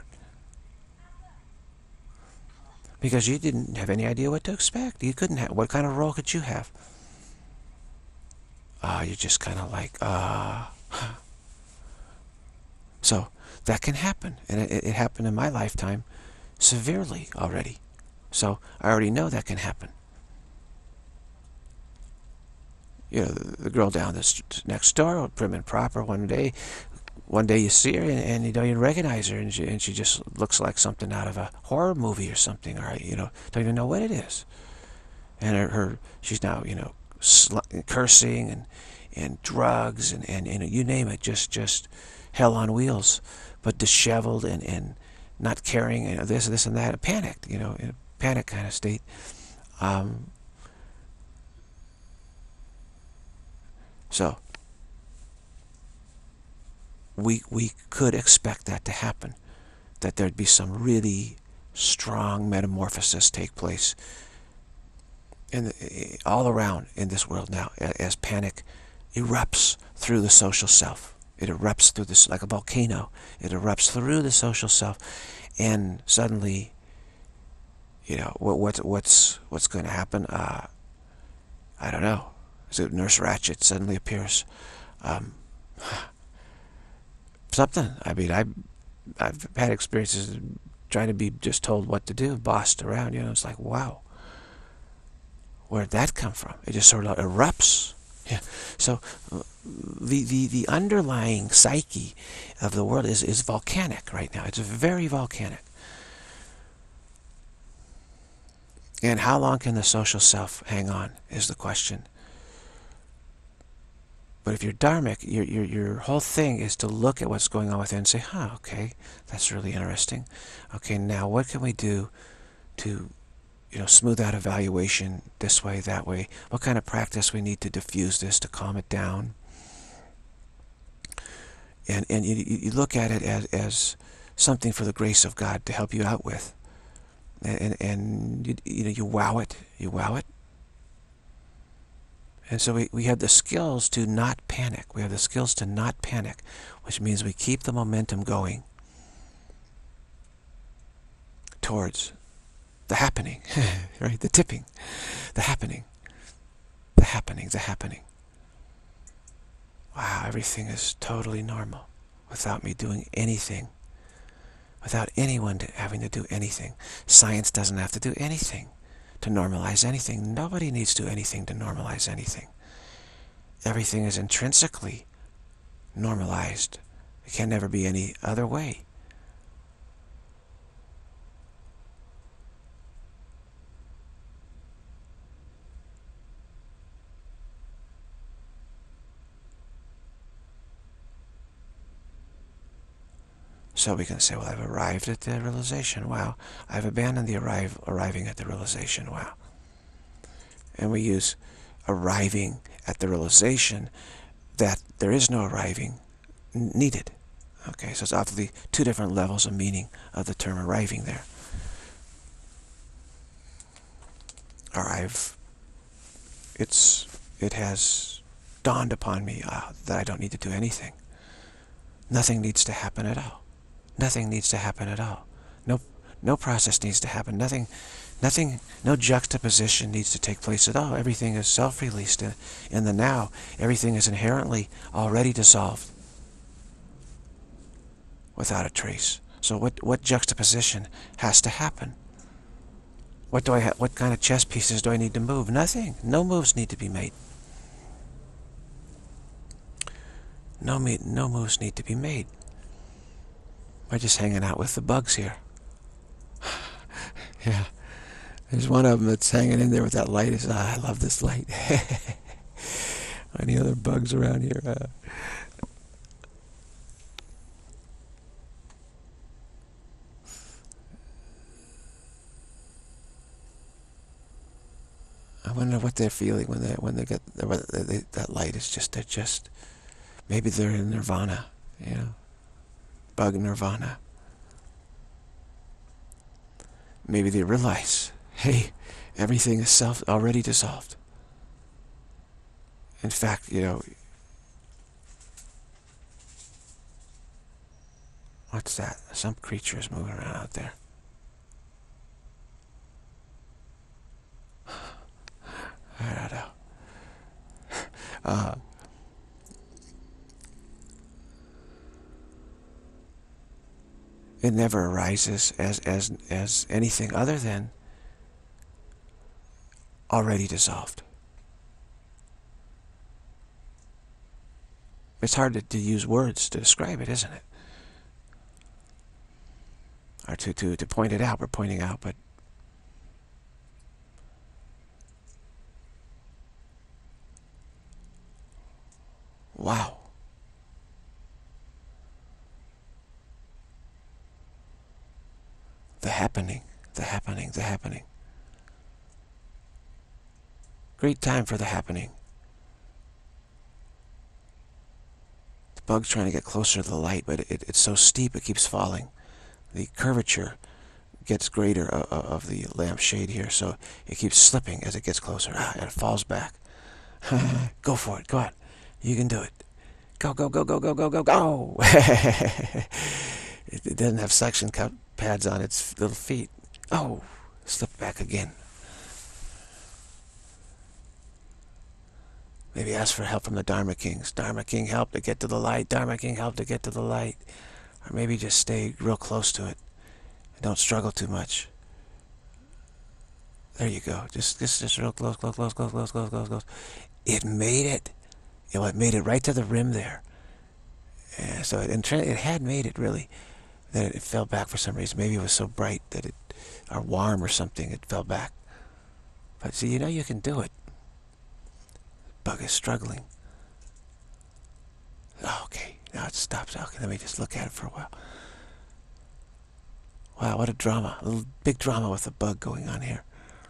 Because you didn't have any idea what to expect. You couldn't have. What kind of role could you have? You're just kind of like, So that can happen. And it happened in my lifetime severely already. So I already know that can happen. The girl down the next door, prim and proper, one day you see her and you don't even recognize her, and she just looks like something out of a horror movie or something, or don't even know what it is. And she's now cursing and drugs and you name it, just hell on wheels, but disheveled and not caring, this and that, panicked, in a panic kind of state. So we could expect that to happen, that there'd be some really strong metamorphosis take place all around in this world now, as panic erupts through the social self. It erupts through this like a volcano. It erupts through the social self, and suddenly, what's going to happen? I don't know. So Nurse Ratched suddenly appears. Something. I mean, I've had experiences trying to be just told what to do, bossed around. It's like, wow, where'd that come from? It just sort of erupts. Yeah. So the underlying psyche of the world is volcanic right now. It's very volcanic. And how long can the social self hang on is the question. But if you're Dharmic, your whole thing is to look at what's going on within and say, okay, that's really interesting. Okay, now what can we do to, smooth out evaluation this way, that way? What kind of practice we need to diffuse this, to calm it down? And you look at it as something for the grace of God to help you out with. And you wow it. And so we have the skills to not panic. We have the skills to not panic, which means we keep the momentum going towards the happening, right? The tipping, the happening. Wow, everything is totally normal without me doing anything, without anyone having to do anything. Science doesn't have to do anything to normalize anything. Nobody needs to do anything to normalize anything. Everything is intrinsically normalized. It can never be any other way. So we can say, well, I've arrived at the realization. Wow. I've abandoned the arriving at the realization. Wow. And we use arriving at the realization that there is no arriving needed. Okay, so it's obviously two different levels of meaning of the term arriving there. Arrive. It has dawned upon me that I don't need to do anything. Nothing needs to happen at all. Nothing needs to happen at all. No process needs to happen. Nothing, no juxtaposition needs to take place at all. Everything is self-released in the now. Everything is inherently already dissolved without a trace. So what juxtaposition has to happen? What kind of chess pieces do I need to move? Nothing. No moves need to be made. No moves need to be made. We're just hanging out with the bugs here. Yeah. There's one of them that's hanging in there with that light. I love this light. Any other bugs around here? I wonder what they're feeling when they get that light. Is just they're just maybe they're in nirvana, you know, bug nirvana. Maybe they realize, hey, everything is already dissolved. In fact, you know, what's that? Some creature is moving around out there. I don't know. It never arises as anything other than already dissolved. It's hard to use words to describe it, isn't it? Or to point it out. We're pointing out, but wow. The happening, the happening, the happening. Great time for the happening. The bug's trying to get closer to the light, but it's so steep it keeps falling. The curvature gets greater of the lampshade here, so it keeps slipping as it gets closer, and it falls back. Go for it, go on. You can do it. Go, go, go, go, go, go, go, go! It doesn't have suction pads on its little feet. Oh, slip back again. Maybe ask for help from the Dharma Kings. Dharma King, help to get to the light. Dharma King, help to get to the light. Or maybe just stay real close to it. And don't struggle too much. There you go. Just real close, close, close, close, close, close, close, close. It made it. You know, it made it right to the rim there. And so it had made it, really. Then it fell back for some reason. Maybe it was so bright that it, or warm or something, it fell back. But see, you know you can do it. Bug is struggling. Oh, okay, now it stops. Okay, let me just look at it for a while. Wow, what a drama. A little big drama with the bug going on here.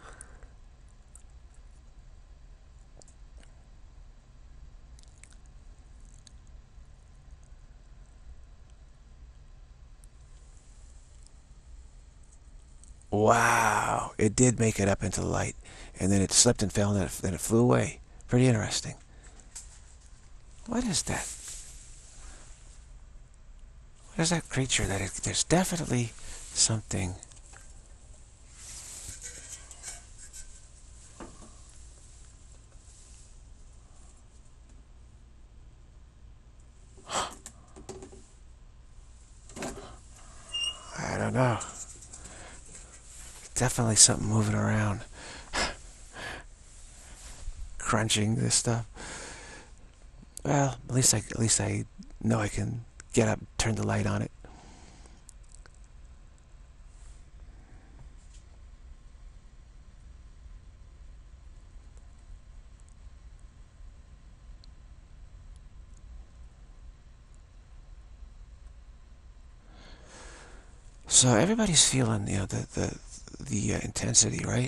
Wow, it did make it up into the light. And then it slipped and fell, and then it flew away. Pretty interesting. What is that? What is that creature? There's definitely something. I don't know. Definitely something moving around. Crunching this stuff. Well, at least I know I can get up, turn the light on it. So everybody's feeling, you know, the intensity, right?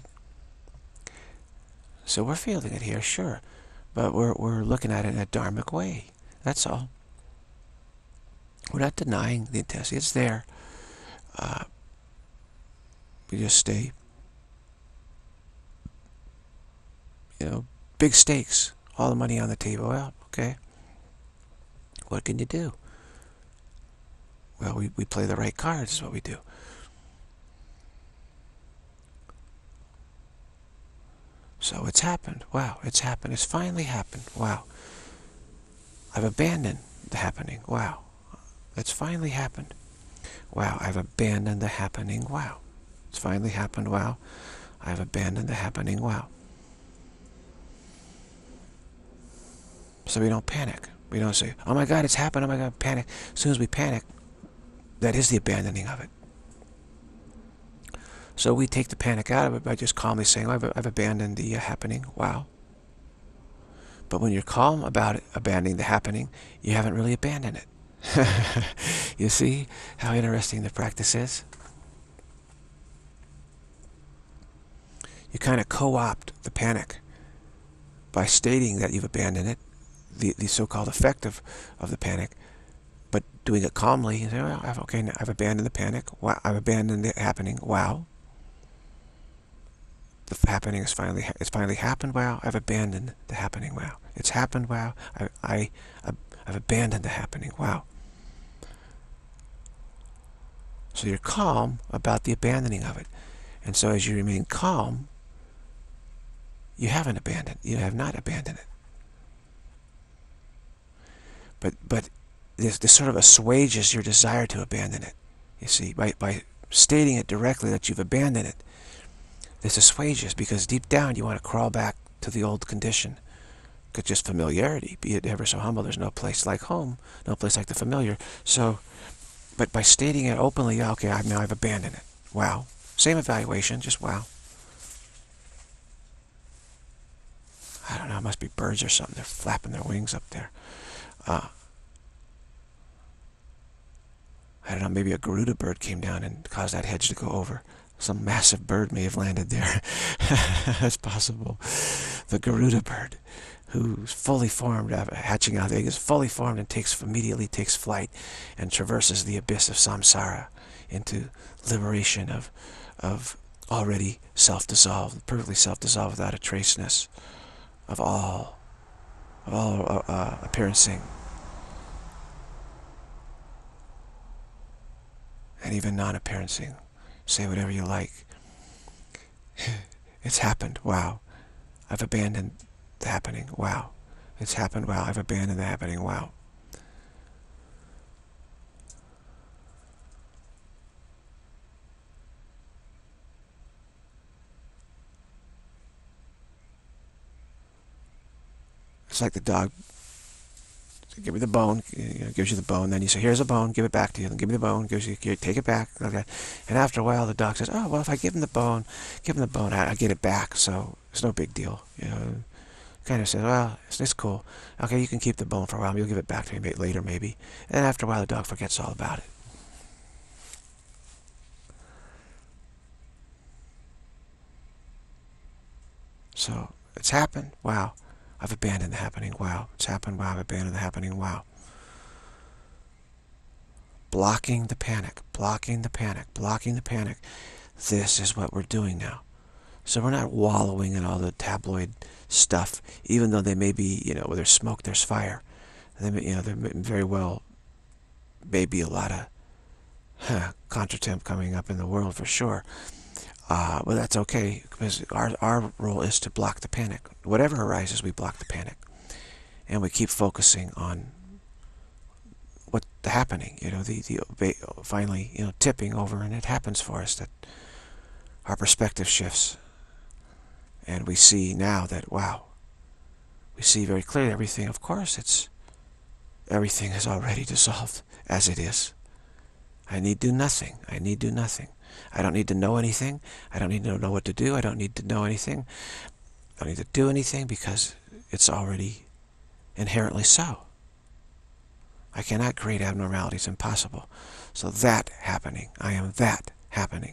So we're feeling it here, sure, but we're looking at it in a dharmic way. That's all. We're not denying the intensity; it's there. We just stay, you know, big stakes, all the money on the table. Well, okay. What can you do? Well, we play the right cards, is what we do. So it's happened. Wow, it's happened. It's finally happened. Wow. I've abandoned the happening. Wow. It's finally happened. Wow, I've abandoned the happening. Wow. It's finally happened. Wow. I've abandoned the happening. Wow. So we don't panic. We don't say, oh my God, it's happened. Oh my God, panic. As soon as we panic, that is the abandoning of it. So we take the panic out of it by just calmly saying, oh, I've abandoned the happening. Wow. But when you're calm about it, abandoning the happening, you haven't really abandoned it. You see how interesting the practice is? You kind of co-opt the panic by stating that you've abandoned it, the so-called effect of the panic, but doing it calmly. You say, well, I've abandoned the panic. Wow, I've abandoned the happening. Wow. The happening it's finally happened. Wow, I've abandoned the happening. Wow, it's happened. Wow, I've abandoned the happening. Wow. So you're calm about the abandoning of it. And so as you remain calm, you haven't abandoned. You have not abandoned it. But this sort of assuages your desire to abandon it. You see, by stating it directly that you've abandoned it, this assuages, because deep down you want to crawl back to the old condition. Because just familiarity, be it ever so humble, there's no place like home, no place like the familiar. So, but by stating it openly, okay, now I've abandoned it. Wow. Same evaluation, just wow. I don't know, it must be birds or something. They're flapping their wings up there. I don't know, maybe a Garuda bird came down and caused that hedge to go over. Some massive bird may have landed there. That's possible. The Garuda bird, who's fully formed, hatching out of the egg, is fully formed and immediately takes flight and traverses the abyss of samsara into liberation of already self-dissolved, perfectly self-dissolved without a traceness of all appearancing. And even non-appearancing. Say whatever you like. It's happened. Wow. I've abandoned the happening. Wow. It's happened. Wow. I've abandoned the happening. Wow. It's like the dog. Give me the bone, gives you the bone, then you say, here's a bone, give it back to you, then give me the bone, gives you, take it back, okay. And after a while the dog says, oh, well, if I give him the bone, I get it back, so it's no big deal, Kind of says, well, it's cool, okay, you can keep the bone for a while, you'll give it back to me later maybe. And after a while the dog forgets all about it. So, it's happened, wow. I've abandoned the happening, wow. It's happened, wow. I've abandoned the happening, wow. Blocking the panic, blocking the panic, blocking the panic. This is what we're doing now. So we're not wallowing in all the tabloid stuff, even though they may be, where there's smoke, there's fire. There very well may be a lot of contretemps coming up in the world for sure. Well, that's okay, because our role is to block the panic. Whatever arises, we block the panic. And we keep focusing on what the happening, finally, tipping over, and it happens for us that our perspective shifts. And we see now that, wow, we see very clearly everything, of course, everything is already dissolved as it is. I need do nothing. I need do nothing. I don't need to know anything. I don't need to know what to do. I don't need to know anything. I don't need to do anything because it's already inherently so. I cannot create abnormality. It's impossible. So that happening. I am that happening.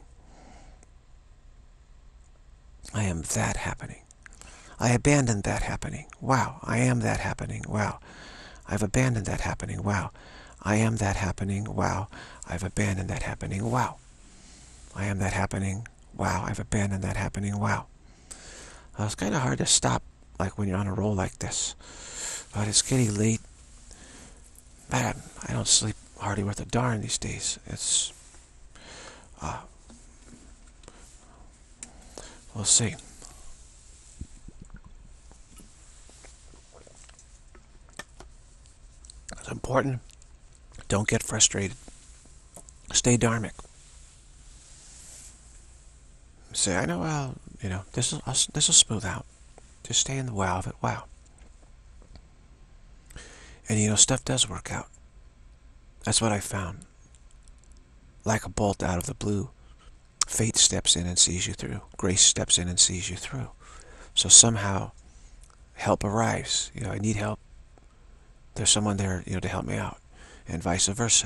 I am that happening. I abandoned that happening. Wow. I am that happening. Wow. I've abandoned that happening. Wow. I am that happening. Wow. I've abandoned that happening. Wow. I am that happening. Wow. I've abandoned that happening. Wow. It's kind of hard to stop, like when you're on a roll like this. But it's getting late. But I don't sleep hardly worth a darn these days. It's... we'll see. It's important. Don't get frustrated. Stay dharmic. Say, I know, well, this will smooth out. Just stay in the wow of it. Wow. And stuff does work out. That's what I found. Like a bolt out of the blue. Fate steps in and sees you through. Grace steps in and sees you through. So somehow, help arrives. I need help. There's someone there, to help me out, and vice versa.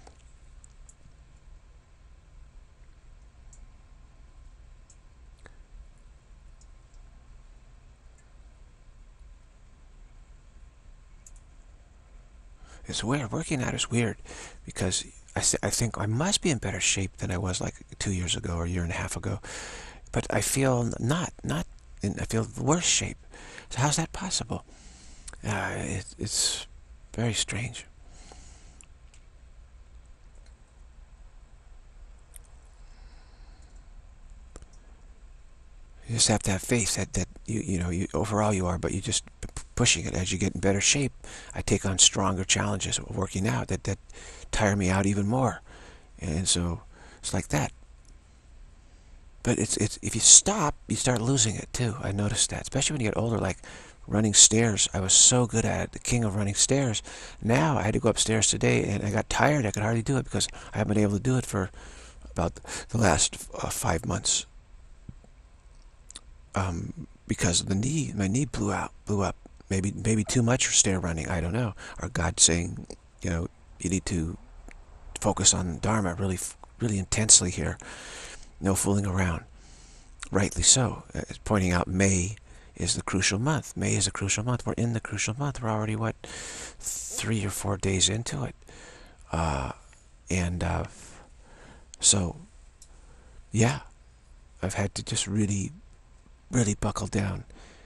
It's weird. Working out is weird because I think I must be in better shape than I was like 2 years ago or a year and a half ago. But I feel I feel worse shape. So how's that possible? It's very strange. You just have to have faith that you overall you are, but you just pushing it. As you get in better shape, I take on stronger challenges of working out that tire me out even more, and so it's like that. But it's if you stop, you start losing it too. I noticed that, especially when you get older. Like running stairs, I was so good at it, the king of running stairs. Now I had to go upstairs today, and I got tired. I could hardly do it because I haven't been able to do it for about the last 5 months. Because of the knee, my knee blew up. Maybe too much for stair running. I don't know. Or God saying, you need to focus on Dharma really intensely here. No fooling around. Rightly so. Pointing out May is the crucial month. May is a crucial month. We're in the crucial month. We're already, 3 or 4 days into it. So, yeah, I've had to just really buckle down,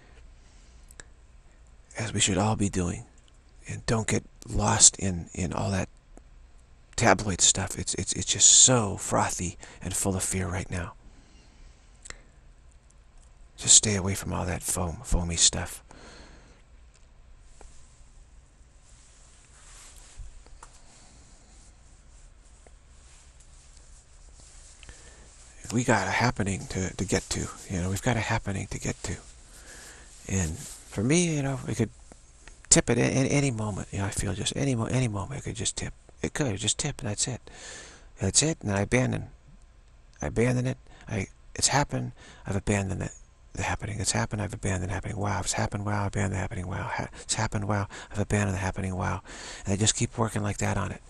as we should all be doing, and don't get lost in all that tabloid stuff. It's just so frothy and full of fear right now. Just stay away from all that foamy stuff. We got a happening to get to. We've got a happening to get to. And for me, we could tip it in any moment. I feel just any moment I could just tip. It could just tip, and that's it. That's it, and I abandon it. It's happened. I've abandoned it. The happening. It's happened. I've abandoned the happening. Wow. It's happened. Wow. I've abandoned the happening. Wow. It's happened. Wow. I've abandoned the happening. Wow. And I just keep working like that on it,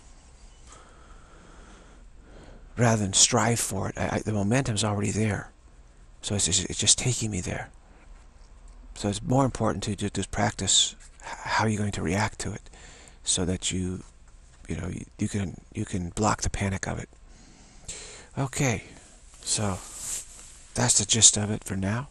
rather than strive for it. The momentum's already there, so it's just taking me there. So it's more important to just practice how you're going to react to it, so that you can block the panic of it. Okay, so that's the gist of it for now.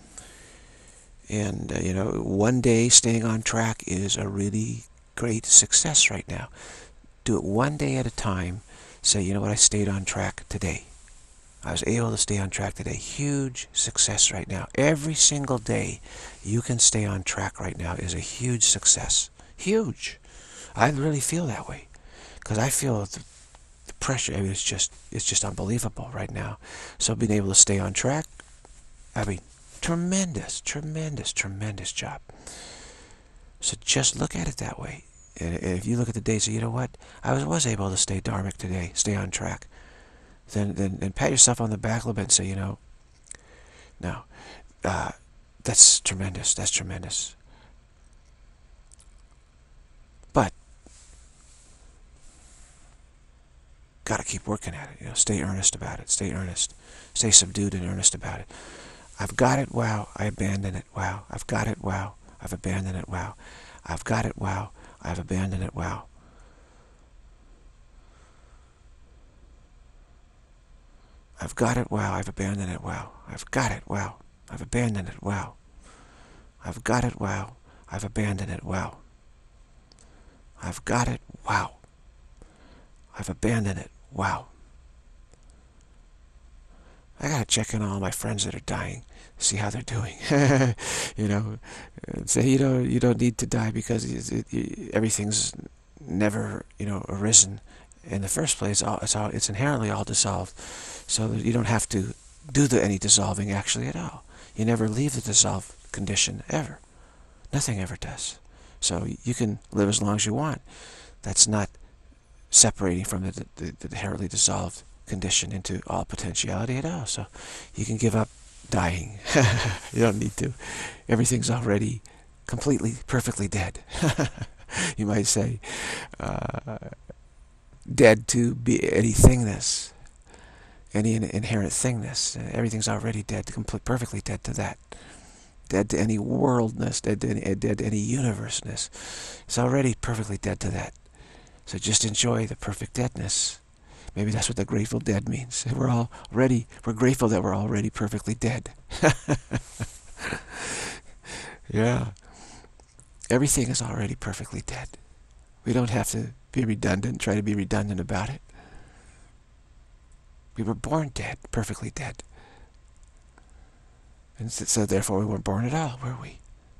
And one day staying on track is a really great success right now. Do it one day at a time. Say, you know what, I stayed on track today. I was able to stay on track today. Huge success right now. Every single day you can stay on track right now is a huge success. Huge. I really feel that way, because I feel the pressure. I mean, it's just unbelievable right now. So being able to stay on track, tremendous job. So just look at it that way. And if you look at the day, say, you know what, I was able to stay dharmic today, stay on track. Then pat yourself on the back a little bit and say, no, that's tremendous. That's tremendous. But gotta keep working at it. Stay earnest about it. Stay earnest. Stay subdued and earnest about it. I've got it. Wow. I abandon it. Wow. I've got it. Wow. I've abandoned it. Wow. I've got it. Wow. I've abandoned it. Wow. I've got it. Wow. I've abandoned it. Wow. I've got it. Wow. I've abandoned it. Wow. I've got it. Wow. I've abandoned it. Wow. I've got it. Wow. I've abandoned it. Wow. I gotta check in on all my friends that are dying, see how they're doing. Say you don't need to die because everything's never arisen in the first place. It's inherently all dissolved, so that you don't have to do any dissolving actually at all. You never leave the dissolved condition ever. Nothing ever does. So you can live as long as you want. That's not separating from the inherently dissolved condition into all potentiality at all. So you can give up dying. You don't need to. Everything's already completely, perfectly dead. You might say, dead to be any thingness, any inherent thingness. Everything's already dead, perfectly dead to that. Dead to any worldness, dead to any universeness. It's already perfectly dead to that. So just enjoy the perfect deadness. Maybe that's what the Grateful Dead means. We're grateful that we're already perfectly dead. Yeah. Everything is already perfectly dead. We don't have to be redundant, try to be redundant about it. We were born dead, perfectly dead. And so therefore we weren't born at all, were we?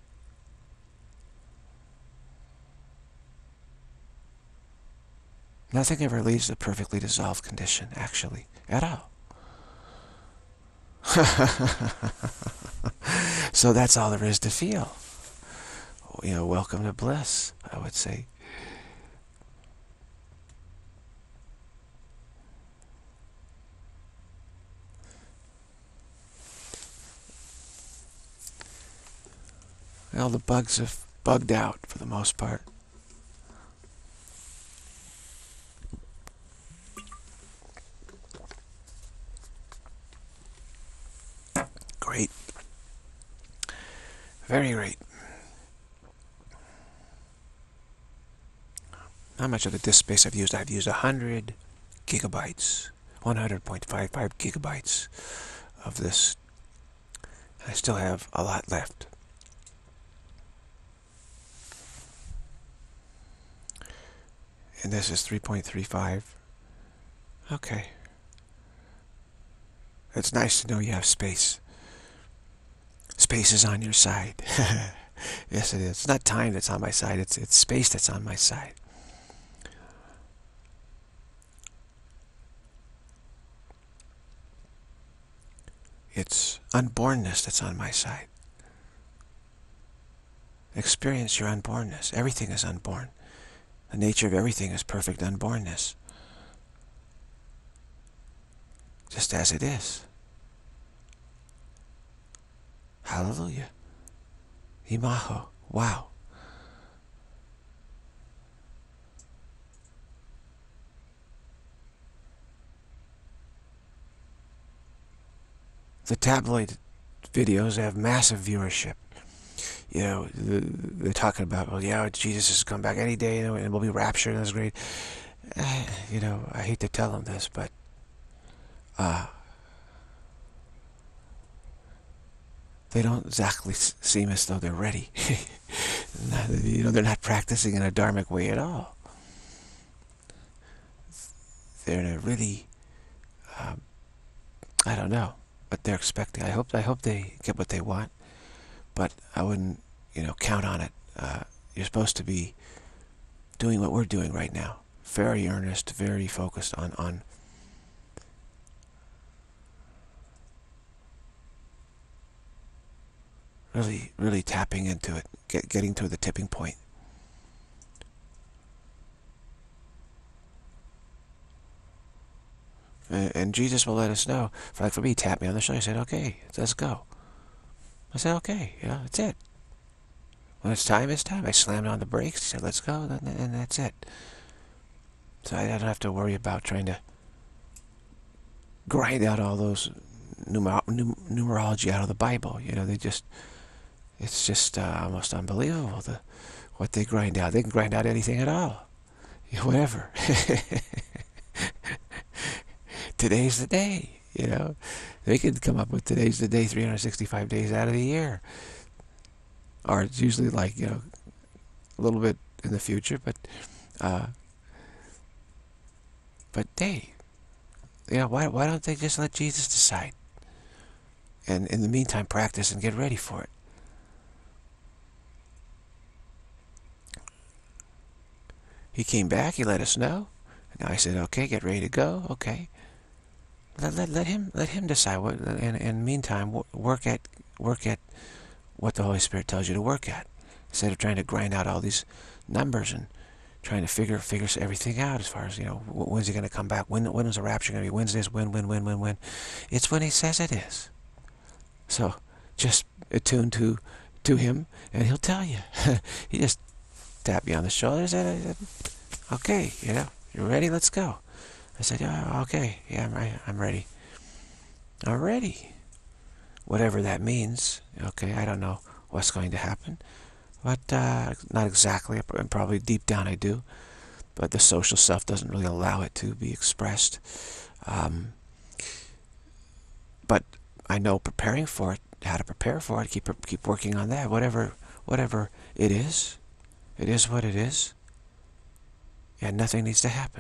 Nothing ever leaves a perfectly dissolved condition, actually, at all. So that's all there is to feel. Welcome to bliss, I would say. Well, the bugs have bugged out for the most part. Great. Very great. How much of the disk space I've used? I've used 100 gigabytes, 100.55 gigabytes of this. I still have a lot left. And this is 3.35. Okay. It's nice to know you have space. Space is on your side. Yes, it is. It's not time that's on my side. It's space that's on my side. It's unbornness that's on my side. Experience your unbornness. Everything is unborn. The nature of everything is perfect unbornness. Just as it is. Hallelujah. Imaho. Wow. The tabloid videos have massive viewership. They're talking about, well, yeah, Jesus has come back any day, and we'll be raptured, and that's great. I hate to tell them this, but they don't exactly seem as though they're ready. They're not practicing in a Dharmic way at all. They're in a really, I don't know what they're expecting. I hope they get what they want, but I wouldn't, count on it. You're supposed to be doing what we're doing right now. Very earnest, very focused on really, really tapping into it, getting to the tipping point. And Jesus will let us know. For me, he tapped me on the shoulder. He said, okay, let's go. I said, okay, that's it. When it's time, it's time. I slammed on the brakes. He said, let's go, and that's it. So I don't have to worry about trying to grind out all those numerology out of the Bible. It's just almost unbelievable what they grind out. They can grind out anything at all. Whatever. Today's the day, They could come up with today's the day 365 days out of the year. Or it's usually like, a little bit in the future, but hey, why don't they just let Jesus decide? And in the meantime, practice and get ready for it. He came back, he let us know. And now I said, okay, get ready to go, okay. Let him decide what, and in the meantime, work at what the Holy Spirit tells you to work at, instead of trying to grind out all these numbers and trying to figure everything out as far as, when's he going to come back, when is the rapture going to be, when's this, when. It's when he says it is. So just attune to to him, and he'll tell you. He just tapped me on the shoulder and said, okay, you're ready, let's go. I said, yeah, okay, yeah, I'm ready. Already. Whatever that means, okay, I don't know what's going to happen, but not exactly, and probably deep down I do, but the social self doesn't really allow it to be expressed. But I know preparing for it, how to prepare for it, keep working on that. Whatever it is what it is, and nothing needs to happen.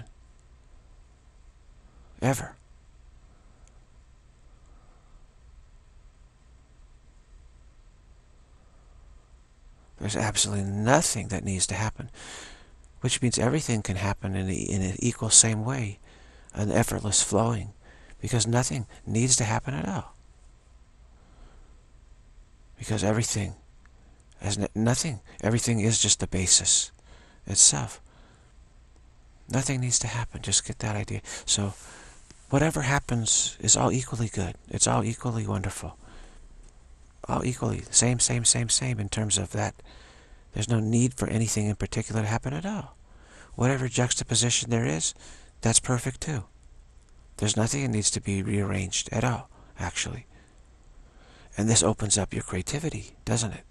Ever. There's absolutely nothing that needs to happen, which means everything can happen in an equal same way, an effortless flowing, because nothing needs to happen at all. Because everything has nothing. Everything is just the basis itself. Nothing needs to happen. Just get that idea. So whatever happens is all equally good. It's all equally wonderful. All equally same in terms of that. There's no need for anything in particular to happen at all. Whatever juxtaposition there is, that's perfect too. There's nothing that needs to be rearranged at all, actually. And this opens up your creativity, doesn't it?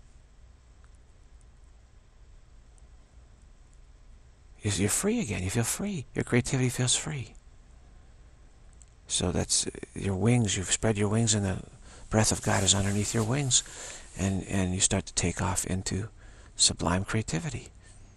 You're free again. You feel free. Your creativity feels free. So that's your wings. You've spread your wings and the breath of God is underneath your wings. And you start to take off into sublime creativity.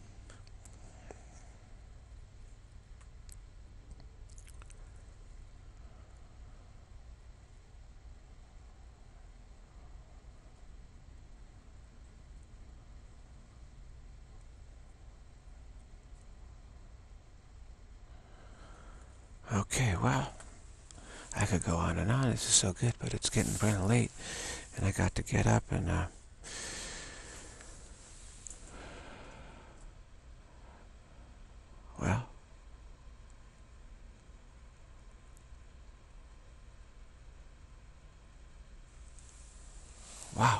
Okay, well, I could go on and on. This is so good, but it's getting kind of late, and I got to get up and well, wow.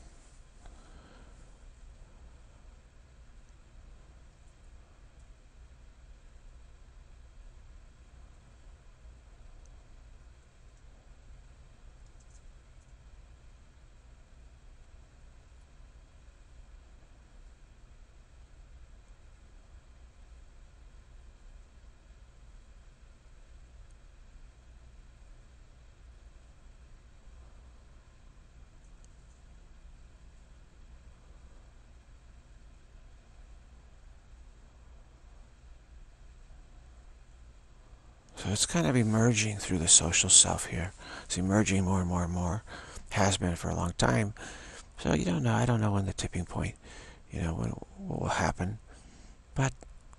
So it's kind of emerging through the social self here. It's emerging more and more and more. Has been for a long time. So you don't know. I don't know when the tipping point, when what will happen. But,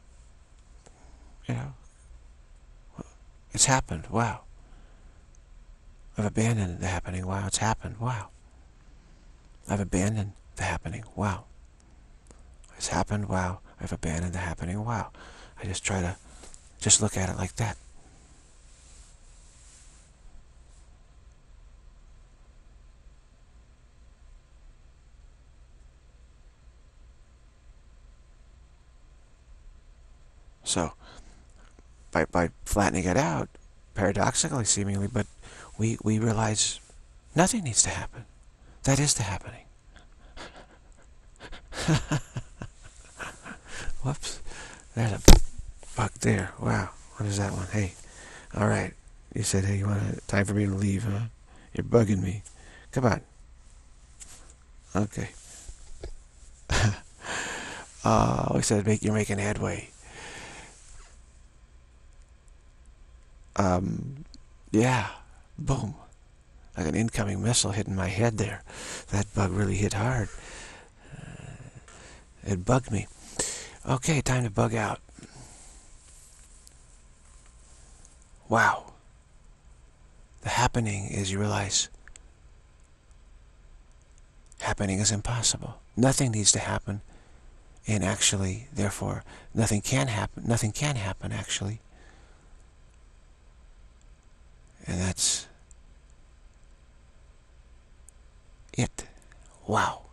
it's happened. Wow. I've abandoned the happening. Wow, it's happened. Wow. I've abandoned the happening. Wow. It's happened. Wow. I've abandoned the happening. Wow. I just try to just look at it like that. So, by flattening it out, paradoxically seemingly, but we realize nothing needs to happen. That is the happening. Whoops. There's a bug there. Wow. What is that one? Hey. Alright. You said, hey, time for me to leave, huh? You're bugging me. Come on. Okay. We said you're making headway. Yeah. Boom. Like an incoming missile hitting my head there. That bug really hit hard. It bugged me. Okay, time to bug out. Wow. The happening is you realize happening is impossible. Nothing needs to happen, and actually, therefore, nothing can happen. Nothing can happen, actually. And that's it. Wow.